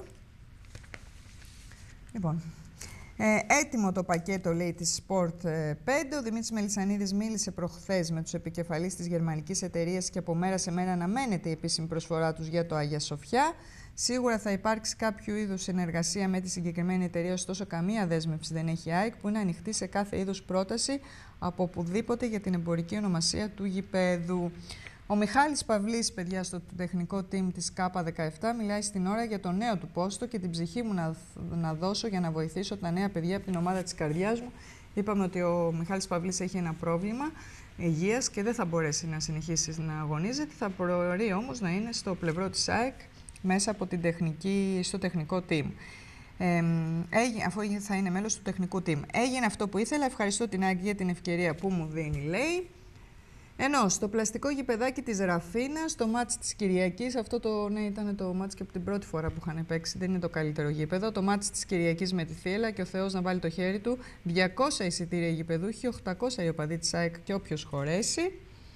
Λοιπόν, ε, έτοιμο το πακέτο, λέει, της Sport πέντε. Ο Δημήτρης Μελισσανίδης μίλησε προχθές με τους επικεφαλείς της γερμανικής εταιρείας και από μέρα σε μέρα αναμένεται η επίσημη προσφορά τους για το Αγία Σοφιά. Σίγουρα θα υπάρξει κάποιο είδους συνεργασία με τη συγκεκριμένη εταιρεία, ωστόσο καμία δέσμευση δεν έχει η ΑΕΚ, που είναι ανοιχτή σε κάθε είδους πρόταση από οπουδήποτε για την εμπορική ονομασία του γηπέδου. Ο Μιχάλης Παυλής, παιδιά, στο τεχνικό team της ΚΑΠΑ δεκαεπτά, μιλάει στην ώρα για το νέο του πόστο και την ψυχή μου να, να δώσω για να βοηθήσω τα νέα παιδιά από την ομάδα της καρδιάς μου. Είπαμε ότι ο Μιχάλης Παυλής έχει ένα πρόβλημα υγείας και δεν θα μπορέσει να συνεχίσει να αγωνίζεται. Θα προορεί όμως να είναι στο πλευρό της ΑΕΚ μέσα από την τεχνική, στο τεχνικό team. Ε, έγινε, αφού θα είναι μέλος του τεχνικού team. Έγινε αυτό που ήθελα. Ευχαριστώ την ΑΕΚ για την ευκαιρία που μου δίνει, λέει. Ενώ στο πλαστικό γηπεδάκι της Ραφίνας, το μάτς της Κυριακής, αυτό το, ναι, ήταν το μάτς και από την πρώτη φορά που είχαν παίξει, δεν είναι το καλύτερο γήπεδο. Το μάτς της Κυριακής με τη Θύελλα και ο Θεός να βάλει το χέρι του. διακόσια εισιτήρια γηπεδούχοι, οκτακόσια οι οπαδοί της ΑΕΚ και όποιος χωρέσει.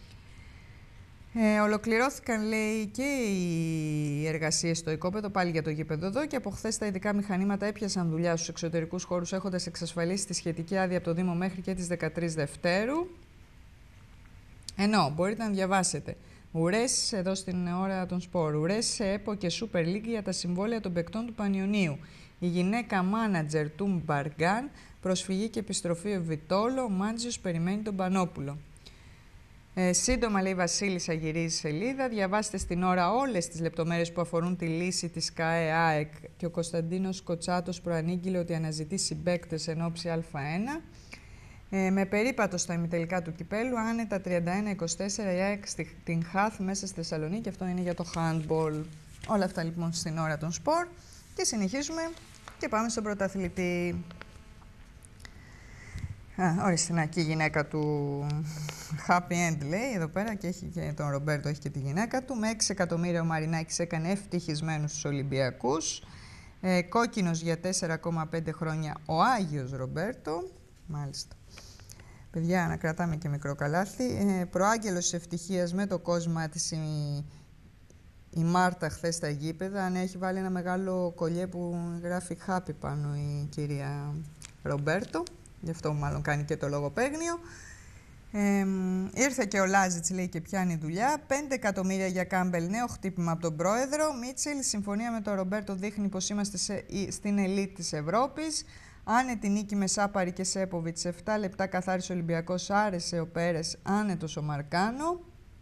Ε, ολοκληρώθηκαν, λέει, και οι εργασίες στο οικόπεδο, πάλι για το γήπεδο εδώ, και από χθες τα ειδικά μηχανήματα έπιασαν δουλειά στους εξωτερικούς χώρους, έχοντας εξασφαλίσει τη σχετική άδεια από το Δήμο μέχρι και τις δεκατρείς Δευτέρου. Ενώ μπορείτε να διαβάσετε ουρές εδώ στην ώρα των σπορ, ουρές σε ΕΠΟ και Super League για τα συμβόλαια των παικτών του Πανιωνίου. Η γυναίκα μάνατζερ του Μπαργκάν, προσφυγή και επιστροφή ο Βιτόλο, ο Μάντζιος περιμένει τον Πανόπουλο. Ε, σύντομα, λέει η Βασίλισσα, γυρίζει σελίδα. Διαβάστε στην ώρα όλες τις λεπτομέρειες που αφορούν τη λύση της ΚΑΕ ΑΕΚ και ο Κωνσταντίνος Κοτσάτος προανήγγειλε ότι αναζητεί συμπαίκτες εν όψη Α1. Ε, με περίπατο στα ημιτελικά του κυπέλου, άνετα τριάντα ένα είκοσι τέσσερα η ΑΕΚ στην Χαθ μέσα στη Θεσσαλονίκη. Αυτό είναι για το handball. Όλα αυτά λοιπόν στην ώρα των σπορ. Και συνεχίζουμε και πάμε στον πρωταθλητή. Α, ορίστε, να, και η γυναίκα του Happy End, λέει, εδώ πέρα, και έχει και τον Ρομπέρτο, έχει και τη γυναίκα του. Με έξι εκατομμύρια ο Μαρινάκης έκανε ευτυχισμένους στους Ολυμπιακούς. Ε, κόκκινος για τέσσερα κόμμα πέντε χρόνια ο Άγιος Ρομπέρτο. Μάλιστα. Παιδιά, να κρατάμε και μικρό καλάθι. Ε, προάγγελος της ευτυχίας με το κόσμα της η, η Μάρτα χθες στα γήπεδα. Αν έχει βάλει ένα μεγάλο κολλιέ που γράφει Happy πάνω η κυρία Ρομπέρτο. Γι' αυτό μάλλον κάνει και το λογοπαίγνιο. Ε, ήρθε και ο Λάζιτς, λέει, και πιάνει δουλειά. πέντε εκατομμύρια για Κάμπελ, νέο χτύπημα από τον πρόεδρο. Μίτσελ, η συμφωνία με τον Ρομπέρτο δείχνει πως είμαστε σε, στην ελίτ της Ευρώπης. Άνετη νίκη με Σάπαρη και Σέποβιτς. επτά λεπτά καθάρισε ο Ολυμπιακός, άρεσε ο Πέρες, άνετος ο Μαρκάνο.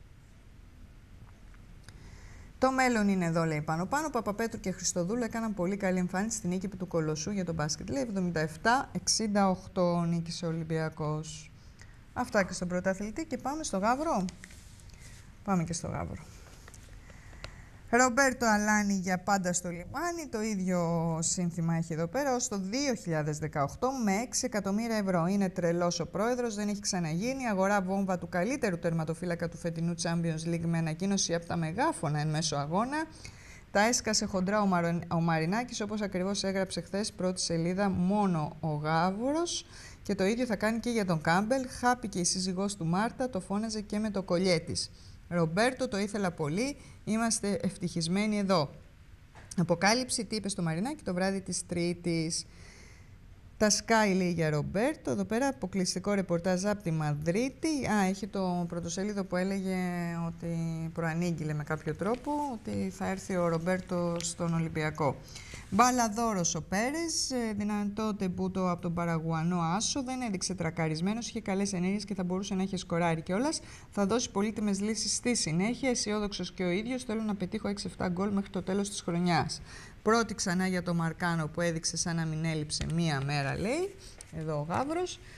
Το μέλλον είναι εδώ, λέει, πάνω πάνω. Παπαπέτρου και Χριστοδούλου έκαναν πολύ καλή εμφάνιση στη νίκη του Κολοσσού για τον μπάσκετ. Λέει εβδομήντα επτά εξήντα οκτώ νίκησε ο Ολυμπιακός. Αυτά και στον πρωταθλητή και πάμε στο Γαύρο. Πάμε και στο Γαύρο. Ρομπέρτο Αλάνι για πάντα στο λιμάνι. Το ίδιο σύνθημα έχει εδώ πέρα ως το δύο χιλιάδες δεκαοκτώ με έξι εκατομμύρια ευρώ. Είναι τρελός ο πρόεδρος, δεν έχει ξαναγίνει. Αγορά βόμβα του καλύτερου τερματοφύλακα του φετινού Champions League με ανακοίνωση από τα μεγάφωνα εν μέσω αγώνα. Τα έσκασε χοντρά ο, Μαρο... ο Μαρινάκης, όπως ακριβώς έγραψε χθες πρώτη σελίδα μόνο ο Γάβουρος. Και το ίδιο θα κάνει και για τον Κάμπελ. Χάπη και η σύζυγός του Μάρτα, το φώναζε και με το κολλιέ της. Ρομπέρτο, το ήθελα πολύ. Είμαστε ευτυχισμένοι εδώ. Αποκάλυψη, τι είπε στο Μαρινάκι το βράδυ της Τρίτης. Τα Sky, λέει, για Ρομπέρτο. Εδώ πέρα αποκλειστικό ρεπορτάζ από τη Μαδρίτη. Α, έχει το πρωτοσέλιδο που έλεγε ότι προανήγγειλε με κάποιο τρόπο ότι θα έρθει ο Ρομπέρτο στον Ολυμπιακό. Μπαλαδόρος ο Πέρες, δυνατό τεμπούτο από τον Παραγουανό Άσο, δεν έδειξε τρακαρισμένος, είχε καλές ενέργειες και θα μπορούσε να έχει σκοράρει κιόλας. Θα δώσει πολύτιμες λύσεις στη συνέχεια, αισιόδοξος και ο ίδιος. Θέλω να πετύχω έξι εφτά γκολ μέχρι το τέλος της χρονιάς. Πρώτη ξανά για το Μαρκάνο που έδειξε σαν να μην έλειψε μία μέρα, λέει, εδώ ο Γαύρος.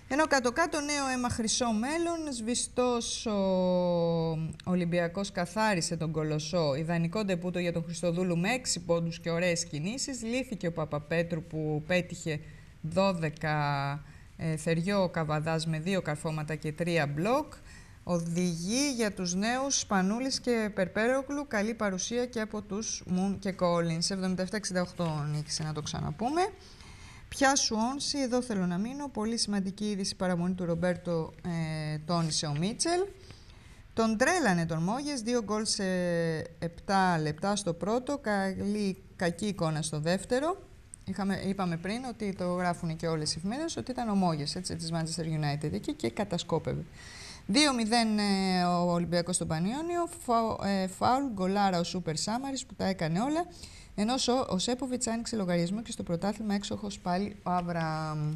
Ενώ κάτω-κάτω νέο αίμα χρυσό μέλλον, σβηστός ο Ολυμπιακός καθάρισε τον Κολοσσό, ιδανικό ντεπούτο για τον Χριστοδούλου με έξι πόντους και ωραίες κινήσεις, λύθηκε ο Παπαπέτρου που πέτυχε δώδεκα, ε, Θεριό ο Καβαδάς με δύο καρφώματα και τρία μπλοκ, οδηγεί για τους νέους Σπανούλης και Περπέρογλου, καλή παρουσία και από τους Μουν και Κόλινς, εβδομήντα επτά εξήντα οκτώ νίκησε, να το ξαναπούμε. Πιάσου Όνση, εδώ θέλω να μείνω. Πολύ σημαντική είδηση, παραμονή του Ρομπέρτο, ε, τόνισε ο Μίτσελ. Τον τρέλανε τον Μόγες, δύο γκολ σε επτά λεπτά στο πρώτο, καλή, κακή εικόνα στο δεύτερο. Είχαμε, είπαμε πριν ότι το γράφουν και όλες οι εφημερίδες ότι ήταν ο Μόγες, έτσι, της Manchester United εκεί και κατασκόπευε. δύο μηδέν ε, ο Ολυμπιακός στον Πανιόνιο, φα, ε, φάουλ, γκολάρα ο Σούπερ Σάμαρης που τα έκανε όλα. Ενώ ο Σέποβιτς άνοιξε λογαριασμό και στο πρωτάθλημα έξοχος πάλι ο Αβραάμ.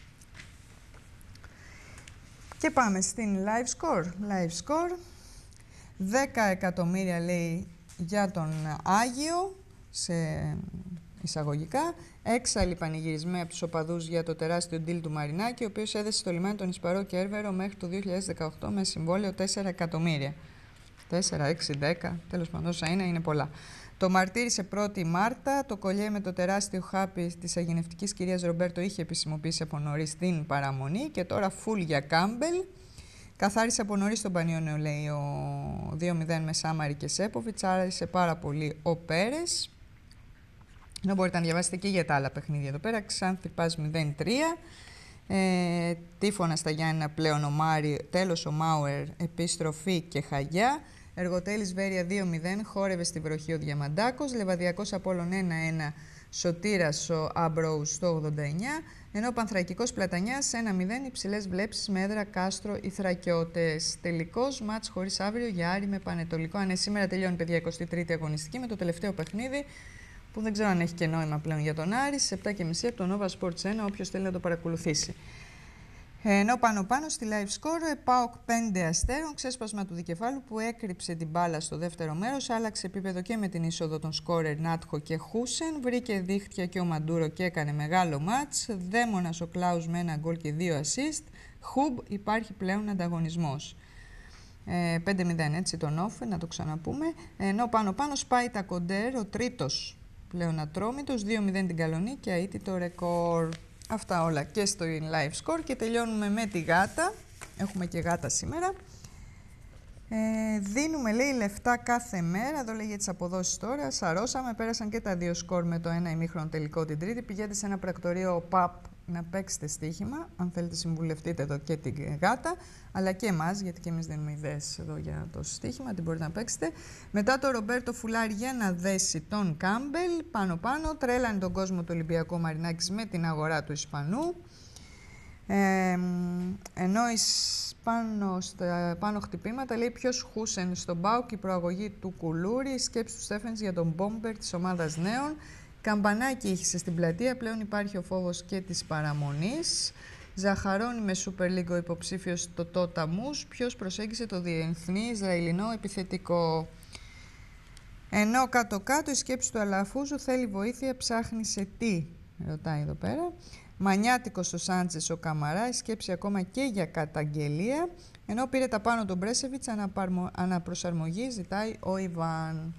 Και πάμε στην live score. Live score. δέκα εκατομμύρια λέει για τον Άγιο, σε εισαγωγικά. Έξαλλοι πανηγυρισμοί από τους οπαδούς για το τεράστιο deal του Μαρινάκη, ο οποίος έδεσε στο λιμάνι τον Ισπαρό Κέρβερο μέχρι το δύο χιλιάδες δεκαοκτώ με συμβόλαιο τέσσερα εκατομμύρια. τέσσερα, έξι, δέκα, τέλος πάντων όσα είναι, είναι πολλά. Το μαρτύρησε πρώτη Μάρτα, το κολλιέ με το τεράστιο χάπι της αγινευτικής κυρίας Ρομπέρτο είχε επισημοποιήσει από νωρίς την παραμονή και τώρα φουλ για Κάμπελ. Καθάρισε από νωρίς τον Πανιόνιο, λέει, ο δύο μηδέν με Σάμαρη και Σέποβιτς, άρεσε πάρα πολύ ο Πέρες. Ενώ μπορείτε να διαβάσετε και για τα άλλα παιχνίδια εδώ πέρα. Ξάνθη Πας μηδέν τρία, ε, Τύφωνα στα Γιάννηνα πλέον ο Μάρι, τέλος ο Μάουερ, επιστροφή και Χαγιά. Εργοτέλης Βέρεια δύο μηδέν, χόρευε στη βροχή ο Διαμαντάκος. Λεβαδιακός Απόλλων ένα ένα, Σωτήρας ο Άμπροου στο ογδόντα εννιά. Ενώ Πανθρακικός Πλατανιάς ένα μηδέν, υψηλές βλέψεις με έδρα Κάστρο οι Θρακιώτες. Τελικός μάτς χωρίς αύριο για Άρη με Πανετολικό. Αν ναι, σήμερα τελειώνει, παιδιά, εικοστή τρίτη αγωνιστική με το τελευταίο παιχνίδι που δεν ξέρω αν έχει και νόημα πλέον για τον Άρη. Στις επτά και μισή από το Nova Sports ένα, όποιος θέλει να το παρακολουθήσει. Ενώ πάνω-πάνω στη live score, ΠΑΟΚ πέντε Αστέρων, ξέσπασμα του δικεφάλου που έκρυψε την μπάλα στο δεύτερο μέρος, άλλαξε επίπεδο και με την είσοδο των σκόρερ Νάτχο και Χούσεν, βρήκε δίχτυα και ο Μαντούρο και έκανε μεγάλο μάτς, δαίμονας ο Κλάους με ένα γκολ και δύο assist, Χουμπ υπάρχει πλέον ανταγωνισμός. Ε, πέντε μηδέν έτσι τον Όφε, να το ξαναπούμε, ενώ πάνω-πάνω σπάει τα Κοντέρ, ο τρίτος πλέον ατρόμητος, δύο μηδέν την Καλονή και αίτητο ρεκόρ. Αυτά όλα και στο live score και τελειώνουμε με τη γάτα. Έχουμε και γάτα σήμερα. Ε, δίνουμε, λέει, λεφτά κάθε μέρα. Εδώ λέει για τις αποδόσεις τώρα. Σαρώσαμε, πέρασαν και τα δύο σκορ με το ένα ημίχρονο τελικό την Τρίτη. Πηγαίνετε σε ένα πρακτορείο ΠΑΠ να παίξετε στοίχημα. Αν θέλετε, συμβουλευτείτε εδώ και την γάτα, αλλά και εμάς, γιατί και εμείς δίνουμε ιδέες εδώ για το στοίχημα, τι μπορείτε να παίξετε. Μετά το Ρομπέρτο Φουλάρ για να δέσει τον Κάμπελ. Πάνω-πάνω, τρέλανε τον κόσμο του Ολυμπιακού Μαρινάκης με την αγορά του Ισπανού. Ε, ενώ πάνω, στα πάνω χτυπήματα λέει ποιος Χούσεν στον Μπάουκ, η προαγωγή του Κουλούρη, η σκέψη του Στέφενς για τον Μπόμπερ της ομάδας νέων. Καμπανάκι ήχησε στην πλατεία, πλέον υπάρχει ο φόβος και της παραμονής. Ζαχαρώνει με Super League ο υποψήφιος στο Τότε Μους, ποιος προσέγγισε το διεθνή Ισραηλινό επιθετικό. Ενώ κάτω-κάτω η σκέψη του Αλαφούζου θέλει βοήθεια, ψάχνει σε τι, ρωτάει εδώ πέρα. Μανιάτικο στο Σάντζες ο Καμαρά, η σκέψη ακόμα και για καταγγελία. Ενώ πήρε τα πάνω τον Μπρέσεβιτς, αναπροσαρμογή ζητάει ο Ιβάν.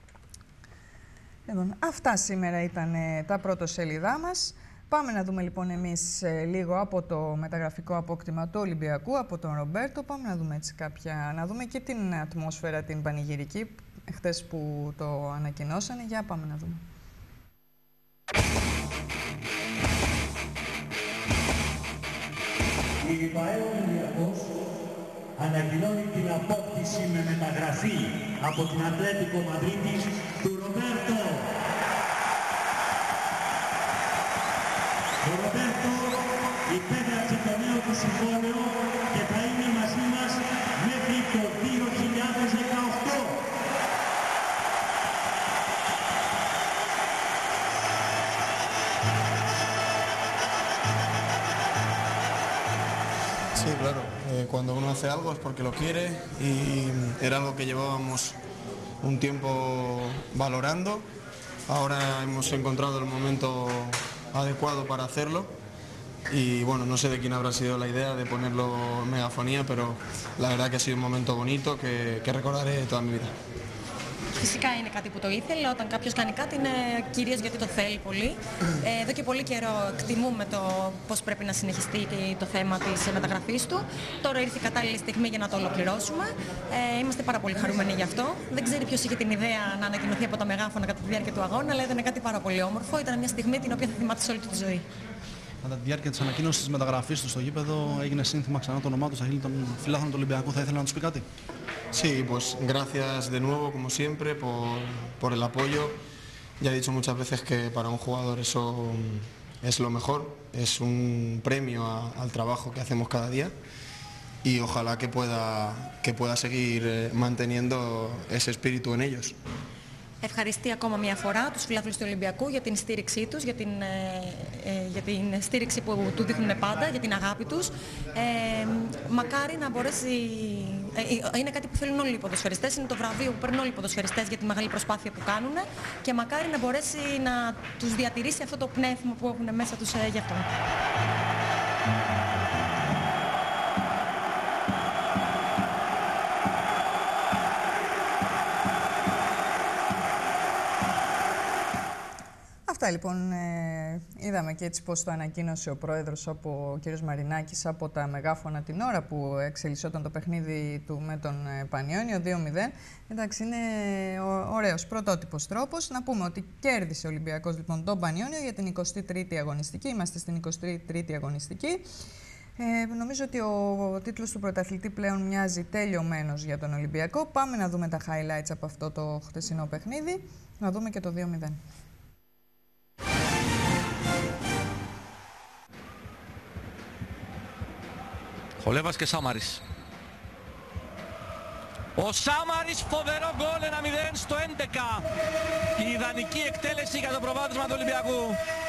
Λοιπόν, αυτά σήμερα ήταν ε, τα πρώτο σελίδά μας. Πάμε να δούμε λοιπόν εμείς ε, λίγο από το μεταγραφικό απόκτημα του Ολυμπιακού, από τον Ρομπέρτο. Πάμε να δούμε έτσι κάποια, να δούμε και την ατμόσφαιρα, την πανηγυρική, χτες που το ανακοινώσανε. Για πάμε να δούμε. Η ΠΑΕ Ολυμπιακός ανακοινώνει την απόκτηση με μεταγραφή από την Ατλέτικο Μαδρίτης του Ρομπέρτο. Ο Ρομπέρτο υπέγραψε το νέο του συμβόλαιο και θα είναι μαζί μας μέχρι το δύο χιλιάδες δεκαοκτώ. Sí, claro. Eh, cuando uno hace algo es porque lo quiere y era algo que llevábamos un tiempo valorando. Ahora hemos encontrado el momento adecuado para hacerlo Y bueno, no sé de quién habrá sido la idea de ponerlo en megafonía, pero la verdad que ha sido un momento bonito que, que recordaré toda mi vida. Φυσικά είναι κάτι που το ήθελε. Όταν κάποιος κάνει κάτι είναι κυρίως γιατί το θέλει πολύ. Ε, εδώ και πολύ καιρό εκτιμούμε το πώς πρέπει να συνεχιστεί το θέμα της μεταγραφής του. Τώρα ήρθε η κατάλληλη στιγμή για να το ολοκληρώσουμε. Ε, είμαστε πάρα πολύ χαρούμενοι γι' αυτό. Δεν ξέρει ποιος είχε την ιδέα να ανακοινωθεί από τα μεγάφωνα κατά τη διάρκεια του αγώνα, αλλά ήταν κάτι πάρα πολύ όμορφο. Ήταν μια στιγμή την οποία θα θυμάται σε όλη του τη ζωή. Κατά τη διάρκεια της ανακοίνωσης της μεταγραφής του στο γήπεδο έγινε σύνθημα ξανά το όνομά του στα χείλη των φιλάθλων του Ολυμπιακού. Θα ήθελα να τους πει κάτι. Sí, pues gracias de nuevo, como siempre, por, por el apoyo. Ya he dicho muchas veces que para un jugador eso es lo mejor, es un premio a, al trabajo que hacemos cada día y ojalá que pueda, que pueda seguir manteniendo ese espíritu en ellos. Ευχαριστεί ακόμα μια φορά τους φιλάθλους του Ολυμπιακού για την στήριξή τους, για την, ε, ε, για την στήριξη που του δείχνουν πάντα, για την αγάπη τους. Ε, μακάρι να μπορέσει... Ε, είναι κάτι που θέλουν όλοι οι ποδοσφαιριστές, είναι το βραβείο που παίρνουν όλοι οι ποδοσφαιριστές για τη μεγάλη προσπάθεια που κάνουν και μακάρι να μπορέσει να τους διατηρήσει αυτό το πνεύμα που έχουν μέσα τους ε, γι' αυτό. Αυτά λοιπόν ε, είδαμε και έτσι πώς το ανακοίνωσε ο πρόεδρος, από, ο κύριος Μαρινάκης, από τα μεγάφωνα την ώρα που εξελισσόταν το παιχνίδι του με τον ε, Πανιόνιο δύο μηδέν. Εντάξει, είναι ο, ωραίος πρωτότυπος τρόπος. Να πούμε ότι κέρδισε ο Ολυμπιακός λοιπόν τον Πανιόνιο για την εικοστή τρίτη αγωνιστική. Είμαστε στην εικοστή τρίτη αγωνιστική. Ε, νομίζω ότι ο, ο τίτλος του πρωταθλητή πλέον μοιάζει τελειωμένος για τον Ολυμπιακό. Πάμε να δούμε τα highlights από αυτό το χτεσινό παιχνίδι. Να δούμε και το δύο μηδέν. Χολέβας και Σάμαρης. Ο Σάμαρης, φοβερό γκολ, ένα μηδέν στο έντεκα. Η ιδανική εκτέλεση για το προβάδισμα του Ολυμπιακού.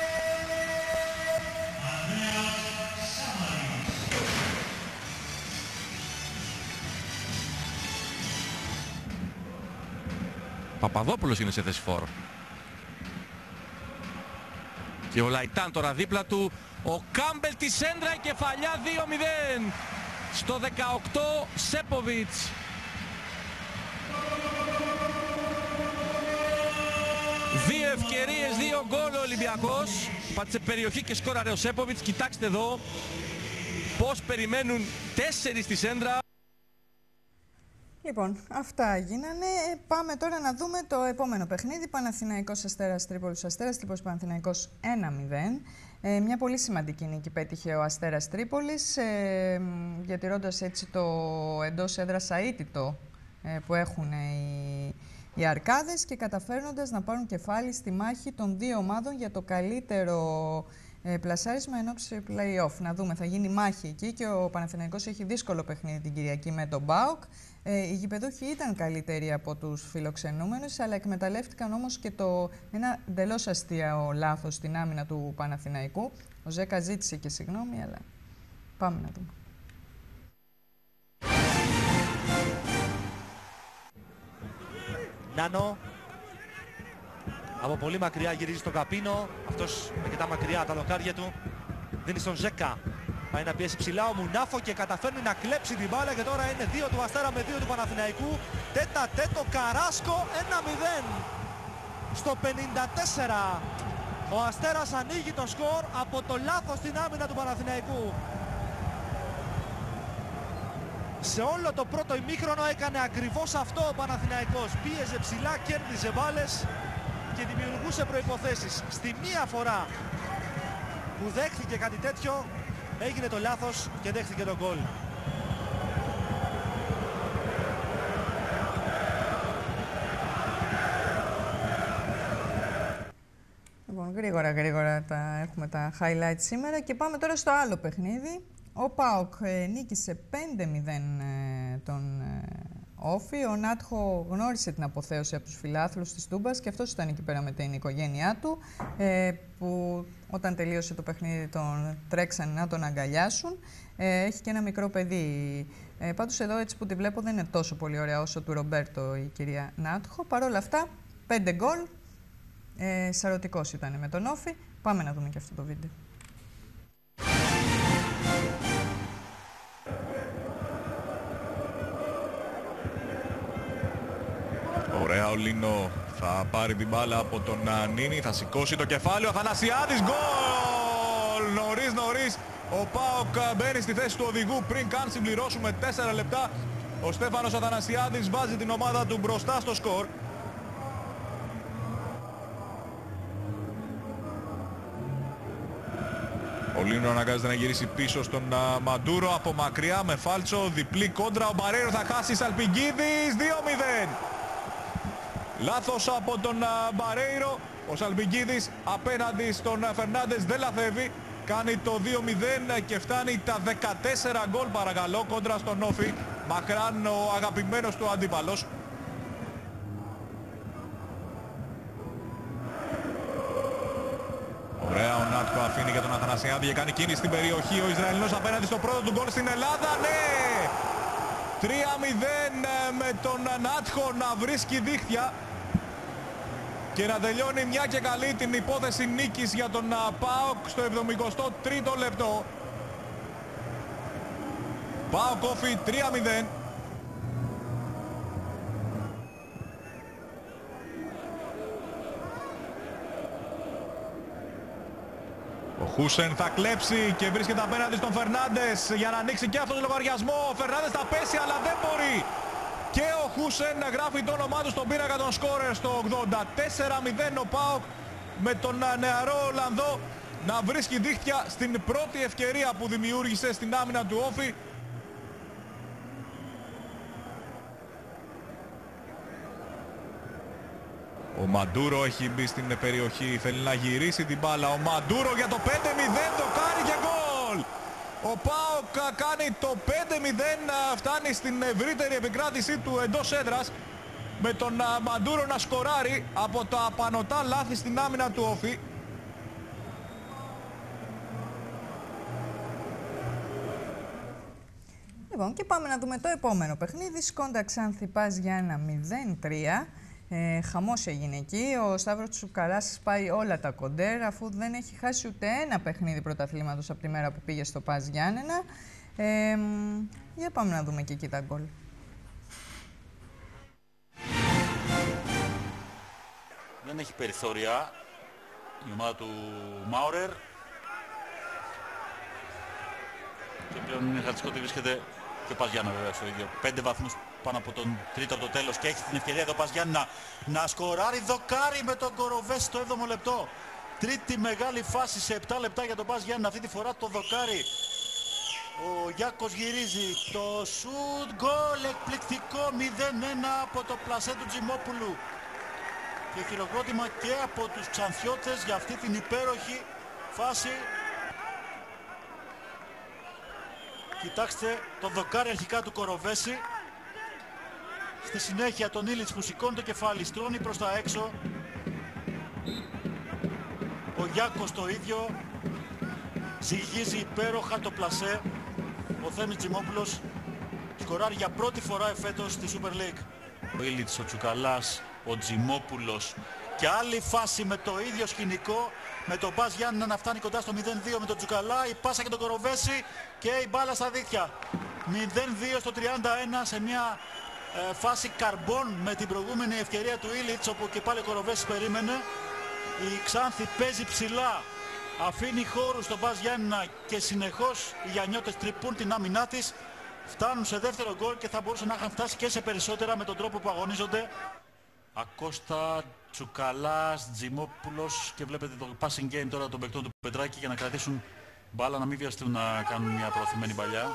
Παπαδόπουλος είναι σε θέση φόρ. Και ο Λαϊτάν τώρα δίπλα του. Ο Κάμπελ τη σέντρα, η κεφαλιά δύο μηδέν. Στο δεκαοκτώ Σέποβιτς. Δύο ευκαιρίες, δύο γκολ ο Ολυμπιακός. Πάτησε περιοχή και σκόραρε ο Σέποβιτς. Κοιτάξτε εδώ πώς περιμένουν τέσσερις στη σέντρα. Λοιπόν, αυτά γίνανε. Πάμε τώρα να δούμε το επόμενο παιχνίδι. Παναθηναϊκός Αστέρας Τρίπολης. Αστέρας Τρίπολης Παναθηναϊκός ένα μηδέν. Ε, μια πολύ σημαντική νίκη πέτυχε ο Αστέρας Τρίπολης, ε, διατηρώντας έτσι το εντός έδρας αίτητο ε, που έχουν οι, οι Αρκάδες και καταφέρνοντας να πάρουν κεφάλι στη μάχη των δύο ομάδων για το καλύτερο ε, πλασάρισμα ενόψει play-off. Να δούμε, θα γίνει μάχη εκεί και ο Παναθηναϊκός έχει δύσκολο παιχνίδι την Κυριακή με τον ΠΑΟΚ. Ε, οι γηπεδούχοι ήταν καλύτεροι από τους φιλοξενούμενους, αλλά εκμεταλλεύτηκαν όμως και το ένα εντελώς αστείο λάθος στην άμυνα του Παναθηναϊκού. Ο Ζέκα ζήτησε και συγγνώμη, αλλά πάμε να δούμε. Νάνο. Από πολύ μακριά γυρίζει στον Καπίνο. Αυτός αρκετά μακριά τα δοκάρια του. Δίνει στον Ζέκα. Πάει να πιέσει ψηλά ο Μουνάφο και καταφέρνει να κλέψει την μπάλα και τώρα είναι δύο του Αστέρα με δύο του Παναθηναϊκού. Τέτα τέτο Καράσκο ένα μηδέν. Στο πενήντα τέσσερα ο Αστέρας ανοίγει το σκορ από το λάθος στην άμυνα του Παναθηναϊκού. Σε όλο το πρώτο ημίχρονο έκανε ακριβώς αυτό ο Παναθηναϊκός. Πίεζε ψηλά, κέρδιζε μπάλες και δημιουργούσε προϋποθέσεις. Στη μία φορά που δέχθηκε κάτι τέτοιο, έγινε το λάθος και δέχθηκε τον γκολ. Λοιπόν, γρήγορα γρήγορα τα, έχουμε τα highlights σήμερα και πάμε τώρα στο άλλο παιχνίδι. Ο ΠΑΟΚ ε, νίκησε πέντε μηδέν ε, τον ε, Όφη. Ο Νάτχο γνώρισε την αποθέωση από τους φιλάθλους της Τούμπας και αυτός ήταν εκεί πέρα με την οικογένειά του, ε, που όταν τελείωσε το παιχνίδι τον τρέξαν να τον αγκαλιάσουν. Ε, έχει και ένα μικρό παιδί. Ε, πάντως εδώ έτσι που τη βλέπω δεν είναι τόσο πολύ ωραία όσο του Ρομπέρτο η κυρία Νάτχο. Παρ' όλα αυτά, πέντε γκολ. Ε, σαρωτικός ήταν με τον Όφη. Πάμε να δούμε και αυτό το βίντεο. Λίνο θα πάρει την μπάλα από τον Νίνη, θα σηκώσει το κεφάλι, ο Αθανασιάδης, γκολ! Νωρίς νωρίς ο ΠΑΟΚ μπαίνει στη θέση του οδηγού πριν καν συμπληρώσουμε τέσσερα λεπτά. Ο Στέφανος Αθανασιάδης βάζει την ομάδα του μπροστά στο σκορ. Ο Λίνο αναγκάζεται να γυρίσει πίσω στον uh, Μαντούρο από μακριά με φάλτσο, διπλή κόντρα, ο Μπαρέιρο θα χάσει, Σαλπιγκίδης, δύο μηδέν. Λάθος από τον uh, Μπαρέιρο, ο Σαλπιγκίδης απέναντι στον uh, Φερνάντες δεν λαθεύει, κάνει το δύο μηδέν και φτάνει τα δεκατέσσερα γκολ παρακαλώ κόντρα στον Όφη, μακράν ο αγαπημένος του αντίπαλος. Ωραία, ο Νάτκο αφήνει για τον Αθανασιάδη και κάνει κίνηση στην περιοχή. Ο Ισραηλινός απέναντι στο πρώτο του γκολ στην Ελλάδα. Ναι! τρία μηδέν με τον Νάτκο να βρίσκει δίχτυα και να τελειώνει μια και καλή την υπόθεση νίκης για τον ΠΑΟΚ στο εβδομηκοστό τρίτο λεπτό. ΠΑΟΚ Όφη τρία μηδέν. Ο Χούσεν θα κλέψει και βρίσκεται απέναντι στον Φερνάντες για να ανοίξει και αυτόν τον λογαριασμό. Ο Φερνάντες θα πέσει αλλά δεν μπορεί. Και ο Χούσεν γράφει το όνομά του στον πίνακα των σκόρερ στο ογδόντα τέσσερα μηδέν. Ο ΠΑΟΚ με τον νεαρό Ολλανδό να βρίσκει δίχτυα στην πρώτη ευκαιρία που δημιούργησε στην άμυνα του Όφη. Ο Μαντούρο έχει μπει στην περιοχή, θέλει να γυρίσει την μπάλα. Ο Μαντούρο για το πέντε μηδέν το κάνει και γκολ! Ο ΠΑΟΚ κάνει το πέντε μηδέν, φτάνει στην ευρύτερη επικράτησή του εντός έδρας με τον Μαντούρο να σκοράρει από τα απανωτά λάθη στην άμυνα του Όφη. Λοιπόν, και πάμε να δούμε το επόμενο παιχνίδι. Σκόντα Ξάνθη Πας Γιάννενα μηδέν τρία. Ε, χαμός έγινε εκεί. Ο Σταύρος Τσουκαλάς πάει όλα τα κοντέρ αφού δεν έχει χάσει ούτε ένα παιχνίδι πρωταθλήματος από τη μέρα που πήγε στο Πας Γιάννενα. Ε, για πάμε να δούμε και εκεί τα γκολ. Δεν έχει περιθώρια η ομάδα του Μάουρερ. Και πλέον είναι χαριστικό ότι βρίσκεται και ο Πας Γιάννενα βέβαια στο ίδιο. Πέντε βαθμούς πάνω από τον τρίτο από το τέλος και έχει την ευκαιρία εδώ Πας Γιάννενα να σκοράρει. Δοκάρι με τον Κοροβέση στο έβδομο λεπτό. Τρίτη μεγάλη φάση σε επτά λεπτά για τον Πας Γιάννενα. Αυτή τη φορά το δοκάρι. Ο Γιάκος γυρίζει. Το σουτ γκολ εκπληκτικό μηδέν ένα από το πλασέ του Τζιμόπουλου. Και χειροκρότημα και από τους Ξανθιώτες για αυτή την υπέροχη φάση. Κοιτάξτε το δοκάρι αρχικά του Κοροβέση. Στη συνέχεια τον Ήλιτς που σηκώνει το κεφάλι, στρώνει προς τα έξω. Ο Γιάκος το ίδιο. Ζυγίζει υπέροχα το πλασέ. Ο Θέμης Τζιμόπουλος σκοράρει για πρώτη φορά εφέτος στη Super League. Ο Ήλιτς, ο Τσουκαλάς, ο Τζιμόπουλος και άλλη φάση με το ίδιο σκηνικό. Με τον Πας Γιάννενα να φτάνει κοντά στο μηδέν δύο με τον Τσουκαλά. Η πάσα και τον Κοροβέση και η μπάλα στα δίχτυα. μηδέν δύο στο τριάντα ένα σε μια ε, φάση καρμπών με την προηγούμενη ευκαιρία του Ήλιτς όπου και πάλι ο Κοροβέσης περίμενε. Η Ξάνθη παίζει ψηλά, αφήνει χώρους στον Πας Γιάννενα και συνεχώς οι Γιαννιώτες τρυπούν την άμυνά της. Φτάνουν σε δεύτερο γκολ και θα μπορούσαν να είχαν φτάσει και σε περισσότερα με τον τρόπο που αγωνίζονται. Ακώστα, Τσουκαλάς, Τζιμόπουλος και βλέπετε το passing game τώρα των παικτών του Πετράκη για να κρατήσουν μπάλα, να μην βιαστούν να κάνουν μια προωθημένη παλιά.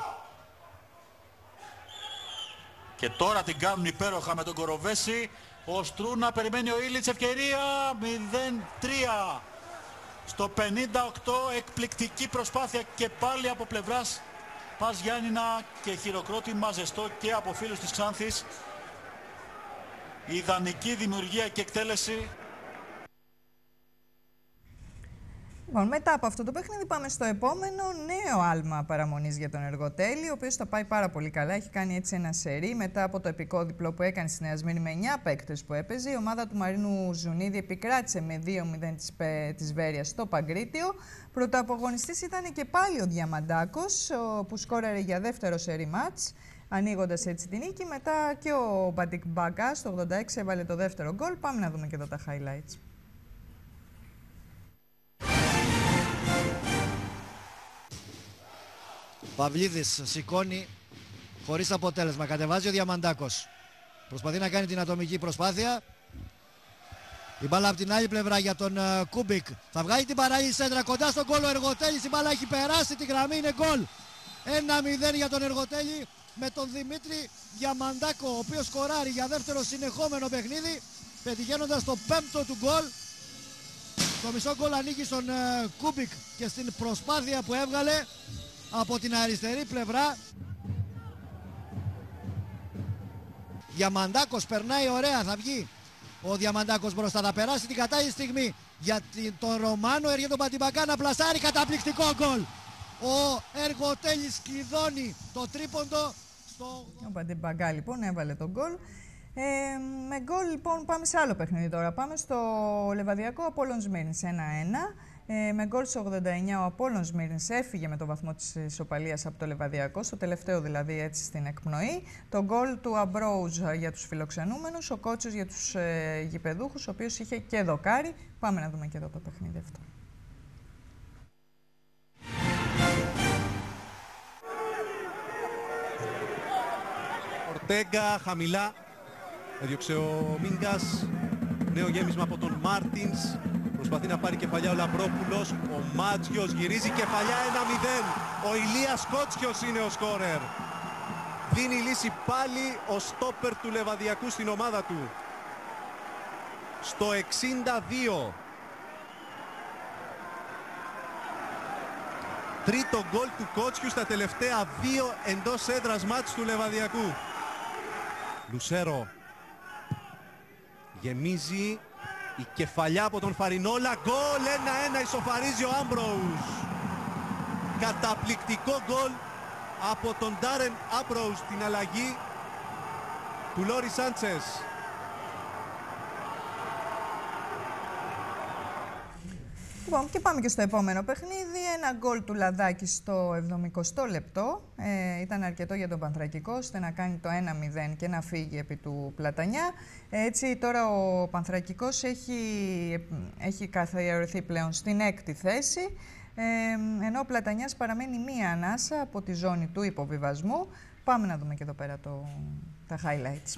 Και τώρα την κάνουν υπέροχα με τον Κοροβέση. Ο Στρούνα περιμένει ο Ήλιτς, ευκαιρία μηδέν τρία. Στο πενήντα οκτώ εκπληκτική προσπάθεια και πάλι από πλευράς Πας Γιάννενα και χειροκρότημα ζεστό και από φίλους της Ξάνθης. Ιδανική δημιουργία και εκτέλεση. Λοιπόν, μετά από αυτό το παιχνίδι πάμε στο επόμενο νέο άλμα παραμονής για τον Εργοτέλη, ο οποίος θα πάει πάρα πολύ καλά. Έχει κάνει έτσι ένα σερί μετά από το επικό διπλό που έκανε στη Νέα Σμύρνη με εννιά παίκτες που έπαιζε. Η ομάδα του Μαρίνου Ζουνίδη επικράτησε με δύο μηδέν της, της Βέρειας στο Παγκρίτιο. Πρωτοαπογωνιστής ήταν και πάλι ο Διαμαντάκος, που σκόραρε για δεύτερο σερί μάτς. ανοίγοντας έτσι την νίκη. Μετά και ο Μπαντικ Μπάκα στο ογδόντα έξι έβαλε το δεύτερο γκολ. Πάμε να δούμε και εδώ τα highlights. Παυλίδης σηκώνει χωρίς αποτέλεσμα. Κατεβάζει ο Διαμαντάκος. Προσπαθεί να κάνει την ατομική προσπάθεια. Η μπάλα από την άλλη πλευρά για τον uh, Κούμπικ. Θα βγάλει την παράλληλη σέντρα κοντά στον γκολ ο Εργοτέλης. Η μπάλα έχει περάσει τη γραμμή, είναι γκολ. ένα μηδέν για τον Εργοτέλη με τον Δημήτρη Διαμαντάκο, ο οποίος σκοράρει για δεύτερο συνεχόμενο παιχνίδι, πετυχαίνοντας το πέμπτο του γκολ. Το μισό γκολ ανήκει στον uh, Κούμπικ και στην προσπάθεια που έβγαλε από την αριστερή πλευρά. Διαμαντάκος περνάει ωραία, θα βγει ο Διαμαντάκος μπροστά, θα περάσει την κατάλληλη στιγμή για τον Ρωμάνο. Έρχεται τον Πατιμπακά να πλασάρει, καταπληκτικό γκολ. Ο Εργοτέλης κλειδώνει το τρίποντο. Στο... Ο Πατιμπακά λοιπόν έβαλε τον γκολ. Ε, με γκολ λοιπόν πάμε σε άλλο παιχνίδι τώρα. Πάμε στο Λεβαδιακό Απόλλων Σμύρνης ένα ένα. Ε, με γκολ στο ογδόντα εννιά ο Απόλλων Σμύρνης έφυγε με το βαθμό της ισοπαλίας από το Λεβαδιακό, στο τελευταίο δηλαδή έτσι στην εκπνοή. Το γκολ του Αμπρόουζ για τους φιλοξενούμενους, ο Κότσος για τους ε, γηπεδούχους, ο οποίος είχε και δοκάρι. Πάμε να δούμε και εδώ το παιχνίδι αυτό. Ορτέγκα χαμηλά, έδιωξε ο Μίνγκας, νέο γέμισμα από τον Μάρτινς. Προσπαθεί να πάρει κεφαλιά ο Λαμπρόπουλος, ο Μάτσιος γυρίζει κεφαλιά ένα μηδέν. Ο Ηλίας Κότσιος είναι ο σκόρερ. Δίνει λύση πάλι ο στόπερ του Λεβαδιακού στην ομάδα του. Στο εξήντα δύο. Τρίτο γκολ του Κότσιου στα τελευταία δύο εντός έδρας μάτς του Λεβαδιακού. Λουσέρο γεμίζει. Η κεφαλιά από τον Φαρινόλα, γκολ ένα ένα, ισοφαρίζει ο Άμπροους. Καταπληκτικό γκολ από τον Ντάρεν Άμπροους, την αλλαγή του Λόρι Σάντσες. Λοιπόν, και πάμε και στο επόμενο παιχνίδι. Ένα γκολ του Λαδάκη στο εβδομηκοστό λεπτό. Ε, ήταν αρκετό για τον Πανθρακικό ώστε να κάνει το ένα μηδέν και να φύγει επί του Πλατανιά. Έτσι τώρα ο Πανθρακικός έχει, έχει καθιερωθεί πλέον στην έκτη θέση. Ε, ενώ ο Πλατανιάς παραμένει μία ανάσα από τη ζώνη του υποβιβασμού. Πάμε να δούμε και εδώ πέρα το, τα highlights.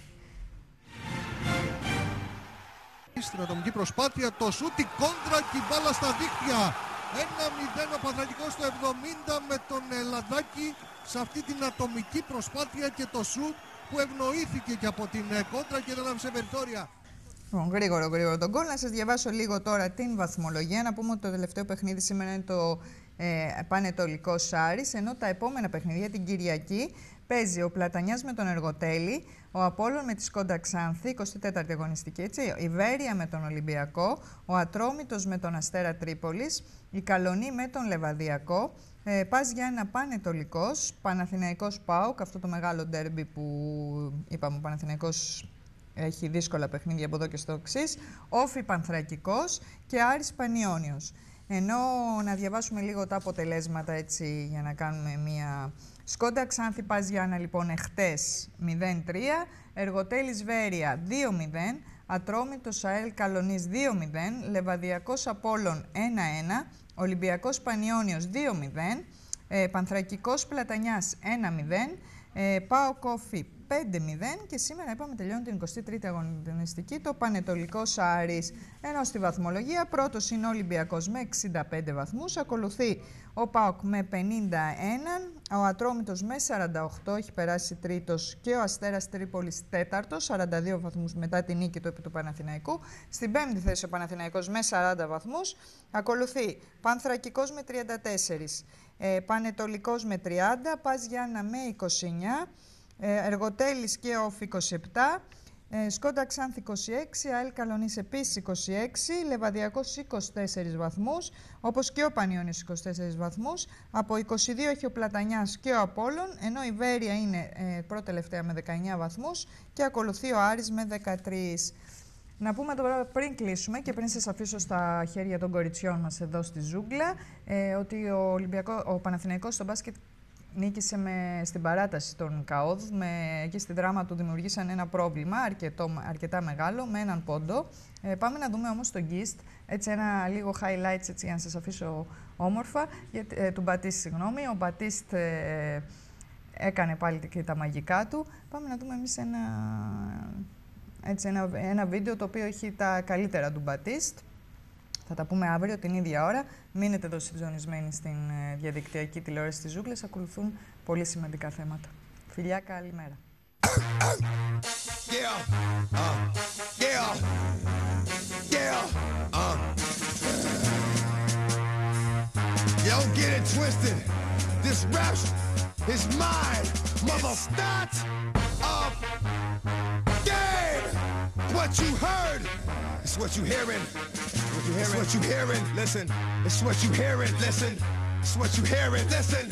Στην ατομική προσπάθεια, το σούτ, η κόντρα και η μπάλα στα δίχτυα. ένα μηδέν ο Παναθηναϊκός στο εβδομήντα με τον Λαδάκη σε αυτή την ατομική προσπάθεια και το σούτ που ευνοήθηκε και από την κόντρα και δεν άφησε περιθώρια. Λοιπόν, γρήγορο, γρήγορο τον γκολ. Να σας διαβάσω λίγο τώρα την βαθμολογία. Να πούμε ότι το τελευταίο παιχνίδι σήμερα είναι το ε, Πανετολικός Άρης, ενώ τα επόμενα παιχνίδια την Κυριακή παίζει ο Πλατανιάς με τον Εργοτέλη, ο Απόλλων με τη Σκόντα Ξάνθη, εικοστή τέταρτη αγωνιστική, έτσι, η Βέρεια με τον Ολυμπιακό, ο Ατρόμητος με τον Αστέρα Τρίπολης, η Καλονή με τον Λεβαδιακό, ε, Πας Γιάννα Πανετολικός, Παναθηναϊκός ΠΑΟΚ, αυτό το μεγάλο ντέρμπι που είπαμε ο Παναθηναϊκός έχει δύσκολα παιχνίδια από εδώ και στο εξής, Όφι Πανθρακικός και Άρης Πανιώνιος. Ενώ να διαβάσουμε λίγο τα αποτελέσματα έτσι για να κάνουμε μία... Σκόντα Ξάνθη Πας Γιάννα λοιπόν εχτες μηδέν τρία, Εργοτέλης Βέρεια δύο μηδέν, Ατρόμητος ΑΕΛ Καλονής δύο μηδέν, Λεβαδιακός Απόλλων ένα ένα, Ολυμπιακός Πανιώνιος δύο μηδέν, ε, Πανθρακικός Πλατανιάς ένα μηδέν, ε, ΠΑΟΚ Όφι πέντε μηδέν και σήμερα είπαμε τελειώνει την εικοστή τρίτη αγωνιστική το Πανετολικός Άρης. Ενώ στη βαθμολογία πρώτος είναι ο Ολυμπιακός με εξήντα πέντε βαθμούς, ακολουθεί ο ΠΑΟΚ με πενήντα ένα, ο Ατρόμητος με σαράντα οκτώ, έχει περάσει τρίτος και ο Αστέρας Τρίπολης τέταρτος, σαράντα δύο βαθμούς μετά την νίκη του επί του Παναθηναϊκού. Στην πέμπτη θέση ο Παναθηναϊκός με σαράντα βαθμούς, ακολουθεί Πανθρακικός με τριάντα τέσσερα, ε, Πανετολικός με τριάντα, Πας Γιάννα με είκοσι εννιά, Εργοτέλης και Όφι είκοσι επτά, Σκόντα Ξάνθη είκοσι έξι, ΑΕΛ Καλονής επίσης είκοσι έξι, Λεβαδιακός είκοσι τέσσερις βαθμούς, όπως και ο Πανιώνιος είκοσι τέσσερις βαθμούς, από είκοσι δύο έχει ο Πλατανιάς και ο Απόλλων, ενώ η Βέρεια είναι ε, πρώτη-τελευταία με δεκαεννιά βαθμούς και ακολουθεί ο Άρης με δεκατρία. Να πούμε τώρα πριν κλείσουμε και πριν σας αφήσω στα χέρια των κοριτσιών μας εδώ στη ζούγκλα, ε, ότι ο, Ολυμπιακό, ο Παναθηναϊκός στο μπάσκετ νίκησε με, στην παράταση τον Καόδ. Με, εκεί στη δράμα του δημιουργήσαν ένα πρόβλημα αρκετό, αρκετά μεγάλο, με έναν πόντο. Ε, πάμε να δούμε όμως τον Γκίστ, έτσι ένα λίγο highlights έτσι, για να σας αφήσω όμορφα, για, ε, του Μπατίστ, συγγνώμη. Ο Μπατίστ ε, έκανε πάλι και τα μαγικά του. Πάμε να δούμε εμείς ένα, έτσι, ένα, ένα βίντεο το οποίο έχει τα καλύτερα του Μπατίστ. Θα τα πούμε αύριο την ίδια ώρα. Μείνετε εδώ συντονισμένοι στην διαδικτυακή τηλεόραση της Ζούγκλας. Ακολουθούν πολύ σημαντικά θέματα. Φιλιά, καλημέρα. Yeah, uh, yeah, yeah, uh. Yo, get it twisted. This rap is mine, mother. Start up game. What you heard, it's what you hearing. What you hearing, it's what you hearing. Listen, it's what you hearing. Listen, it's what you hearing. Listen.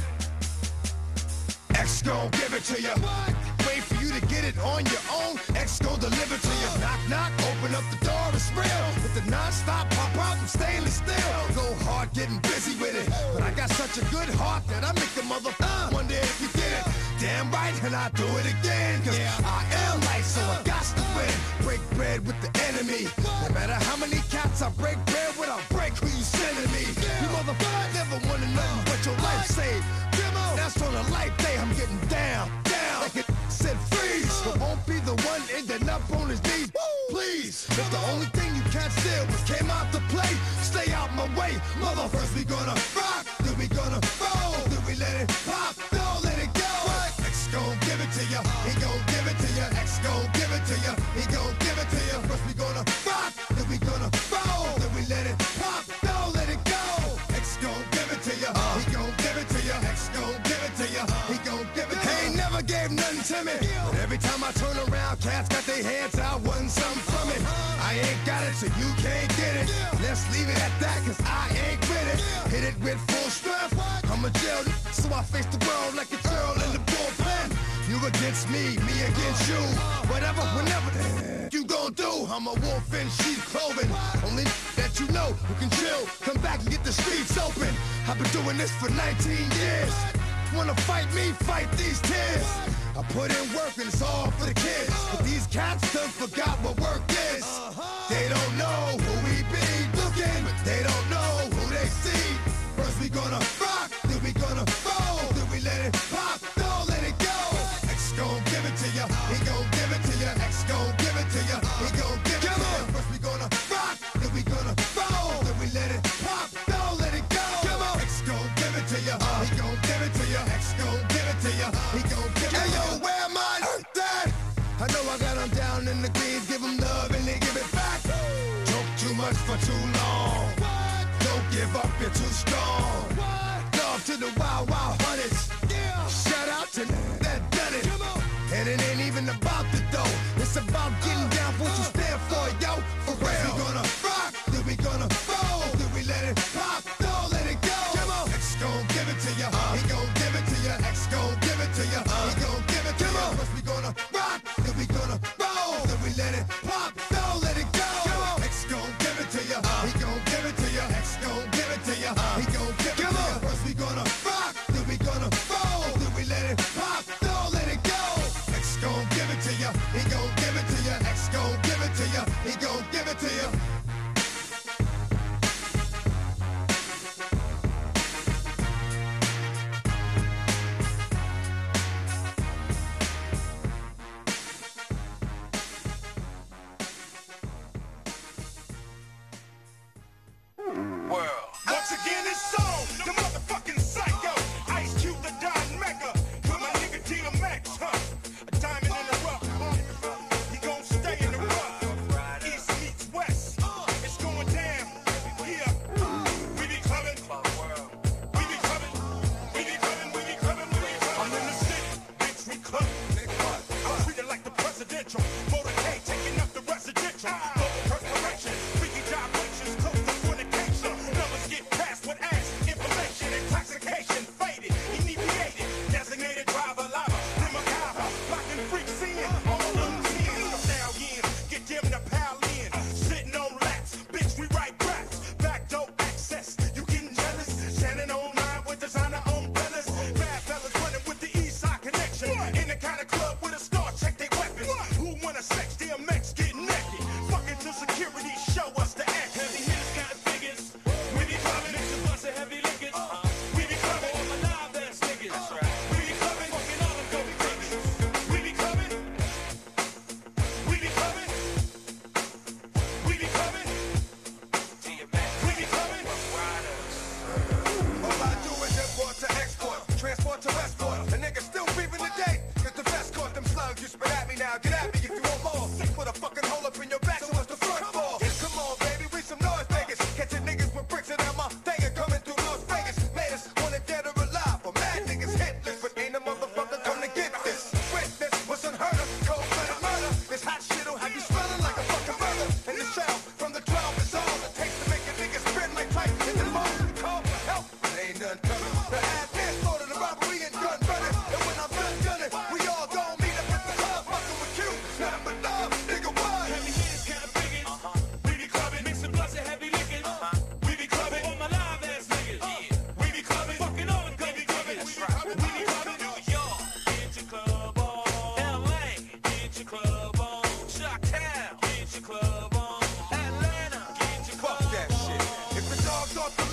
X gon' give it to you. Wait for you to get it on your own. X gon' deliver to you. Knock, knock, open up the door, it's real. With the non-stop pop out from stainless steel. Go hard, getting busy with it. But I got such a good heart that I make the mother uh, wonder if you get it. Damn right, and I do it again. Cause yeah. I am light, so I got to win. Break bread with the enemy. No matter how many cats I break bread with, I'll break who you sending me. You motherfucker never wanted nothing but your life saved. That's on a life day, I'm getting down, down. Like it said freeze, but won't be the one ending up on his knees. Please, if the only thing you can't steal was came out to play, stay out my way. Mother, first we gonna rock, then we gonna roll, then we let it pop, don't let it go. X gon' give it to ya, he gon' give it to ya. X gon' give it to ya, he gon' give it to ya. First we gonna rock, then we gonna roll, then we let it pop, don't let it go. X gon' give it to ya, he gon' give it to ya. X gon' give it to ya, he gon' give it to ya. He ain't never gave nothing to me, but every time I turn around, cats got their hands out, wanting something from it. I ain't got it, so you can't get it. Let's leave it at that, cause I ain't with it. Hit it with full strength, I'm a jail, so I face the world like a girl in the bullpen. You against me, me against you. Whatever, whenever you gon' do, I'm a wolf in sheep's clothing. Only that you know who can chill, come back and get the streets open. I've been doing this for nineteen years. Wanna fight me, fight these tears. I put in work and it's all for the kids. But these cats done forgot what work is. They don't know who we be looking, but they don't know who they see. First we gonna rock, then we gonna roll, then we let it pop, don't let it go. X gon' give it to ya, he gon' give it to ya. X gon' give it to ya, he gon' give it to ya. First we gonna rock, then we gonna roll, then we let it pop, don't let it go. X gon' give it to ya, he gon' give it to ya. X gon' give it to ya, he gon' give it to ya. Hey yo, where am I? Dad, I know I got them down in the greens, give them love and they give it back. Joke too much for too long. Don't give up, you're too strong. Love to the wild, wild hunters. Shout out to that done it. And it ain't even about the dough. It's about getting down for what you stand for, yo. For real. We gonna rock, then we gonna roll, then we let it pop, don't let it go. X gon' give it to ya, he gon' give it to ya. X gon' give it to ya, he gon' give it to ya. First we gonna rock, then we gonna roll, then we let it pop, don't let it go. X gon' give it to ya, he gon' give it to ya. X gon' give it to ya, he gon' give it to ya. First we gonna rock, then we gonna roll, then we let it pop, don't let it go. X gon' give it to ya, he gon' give it to ya.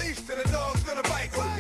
leash to the dog's gonna bite.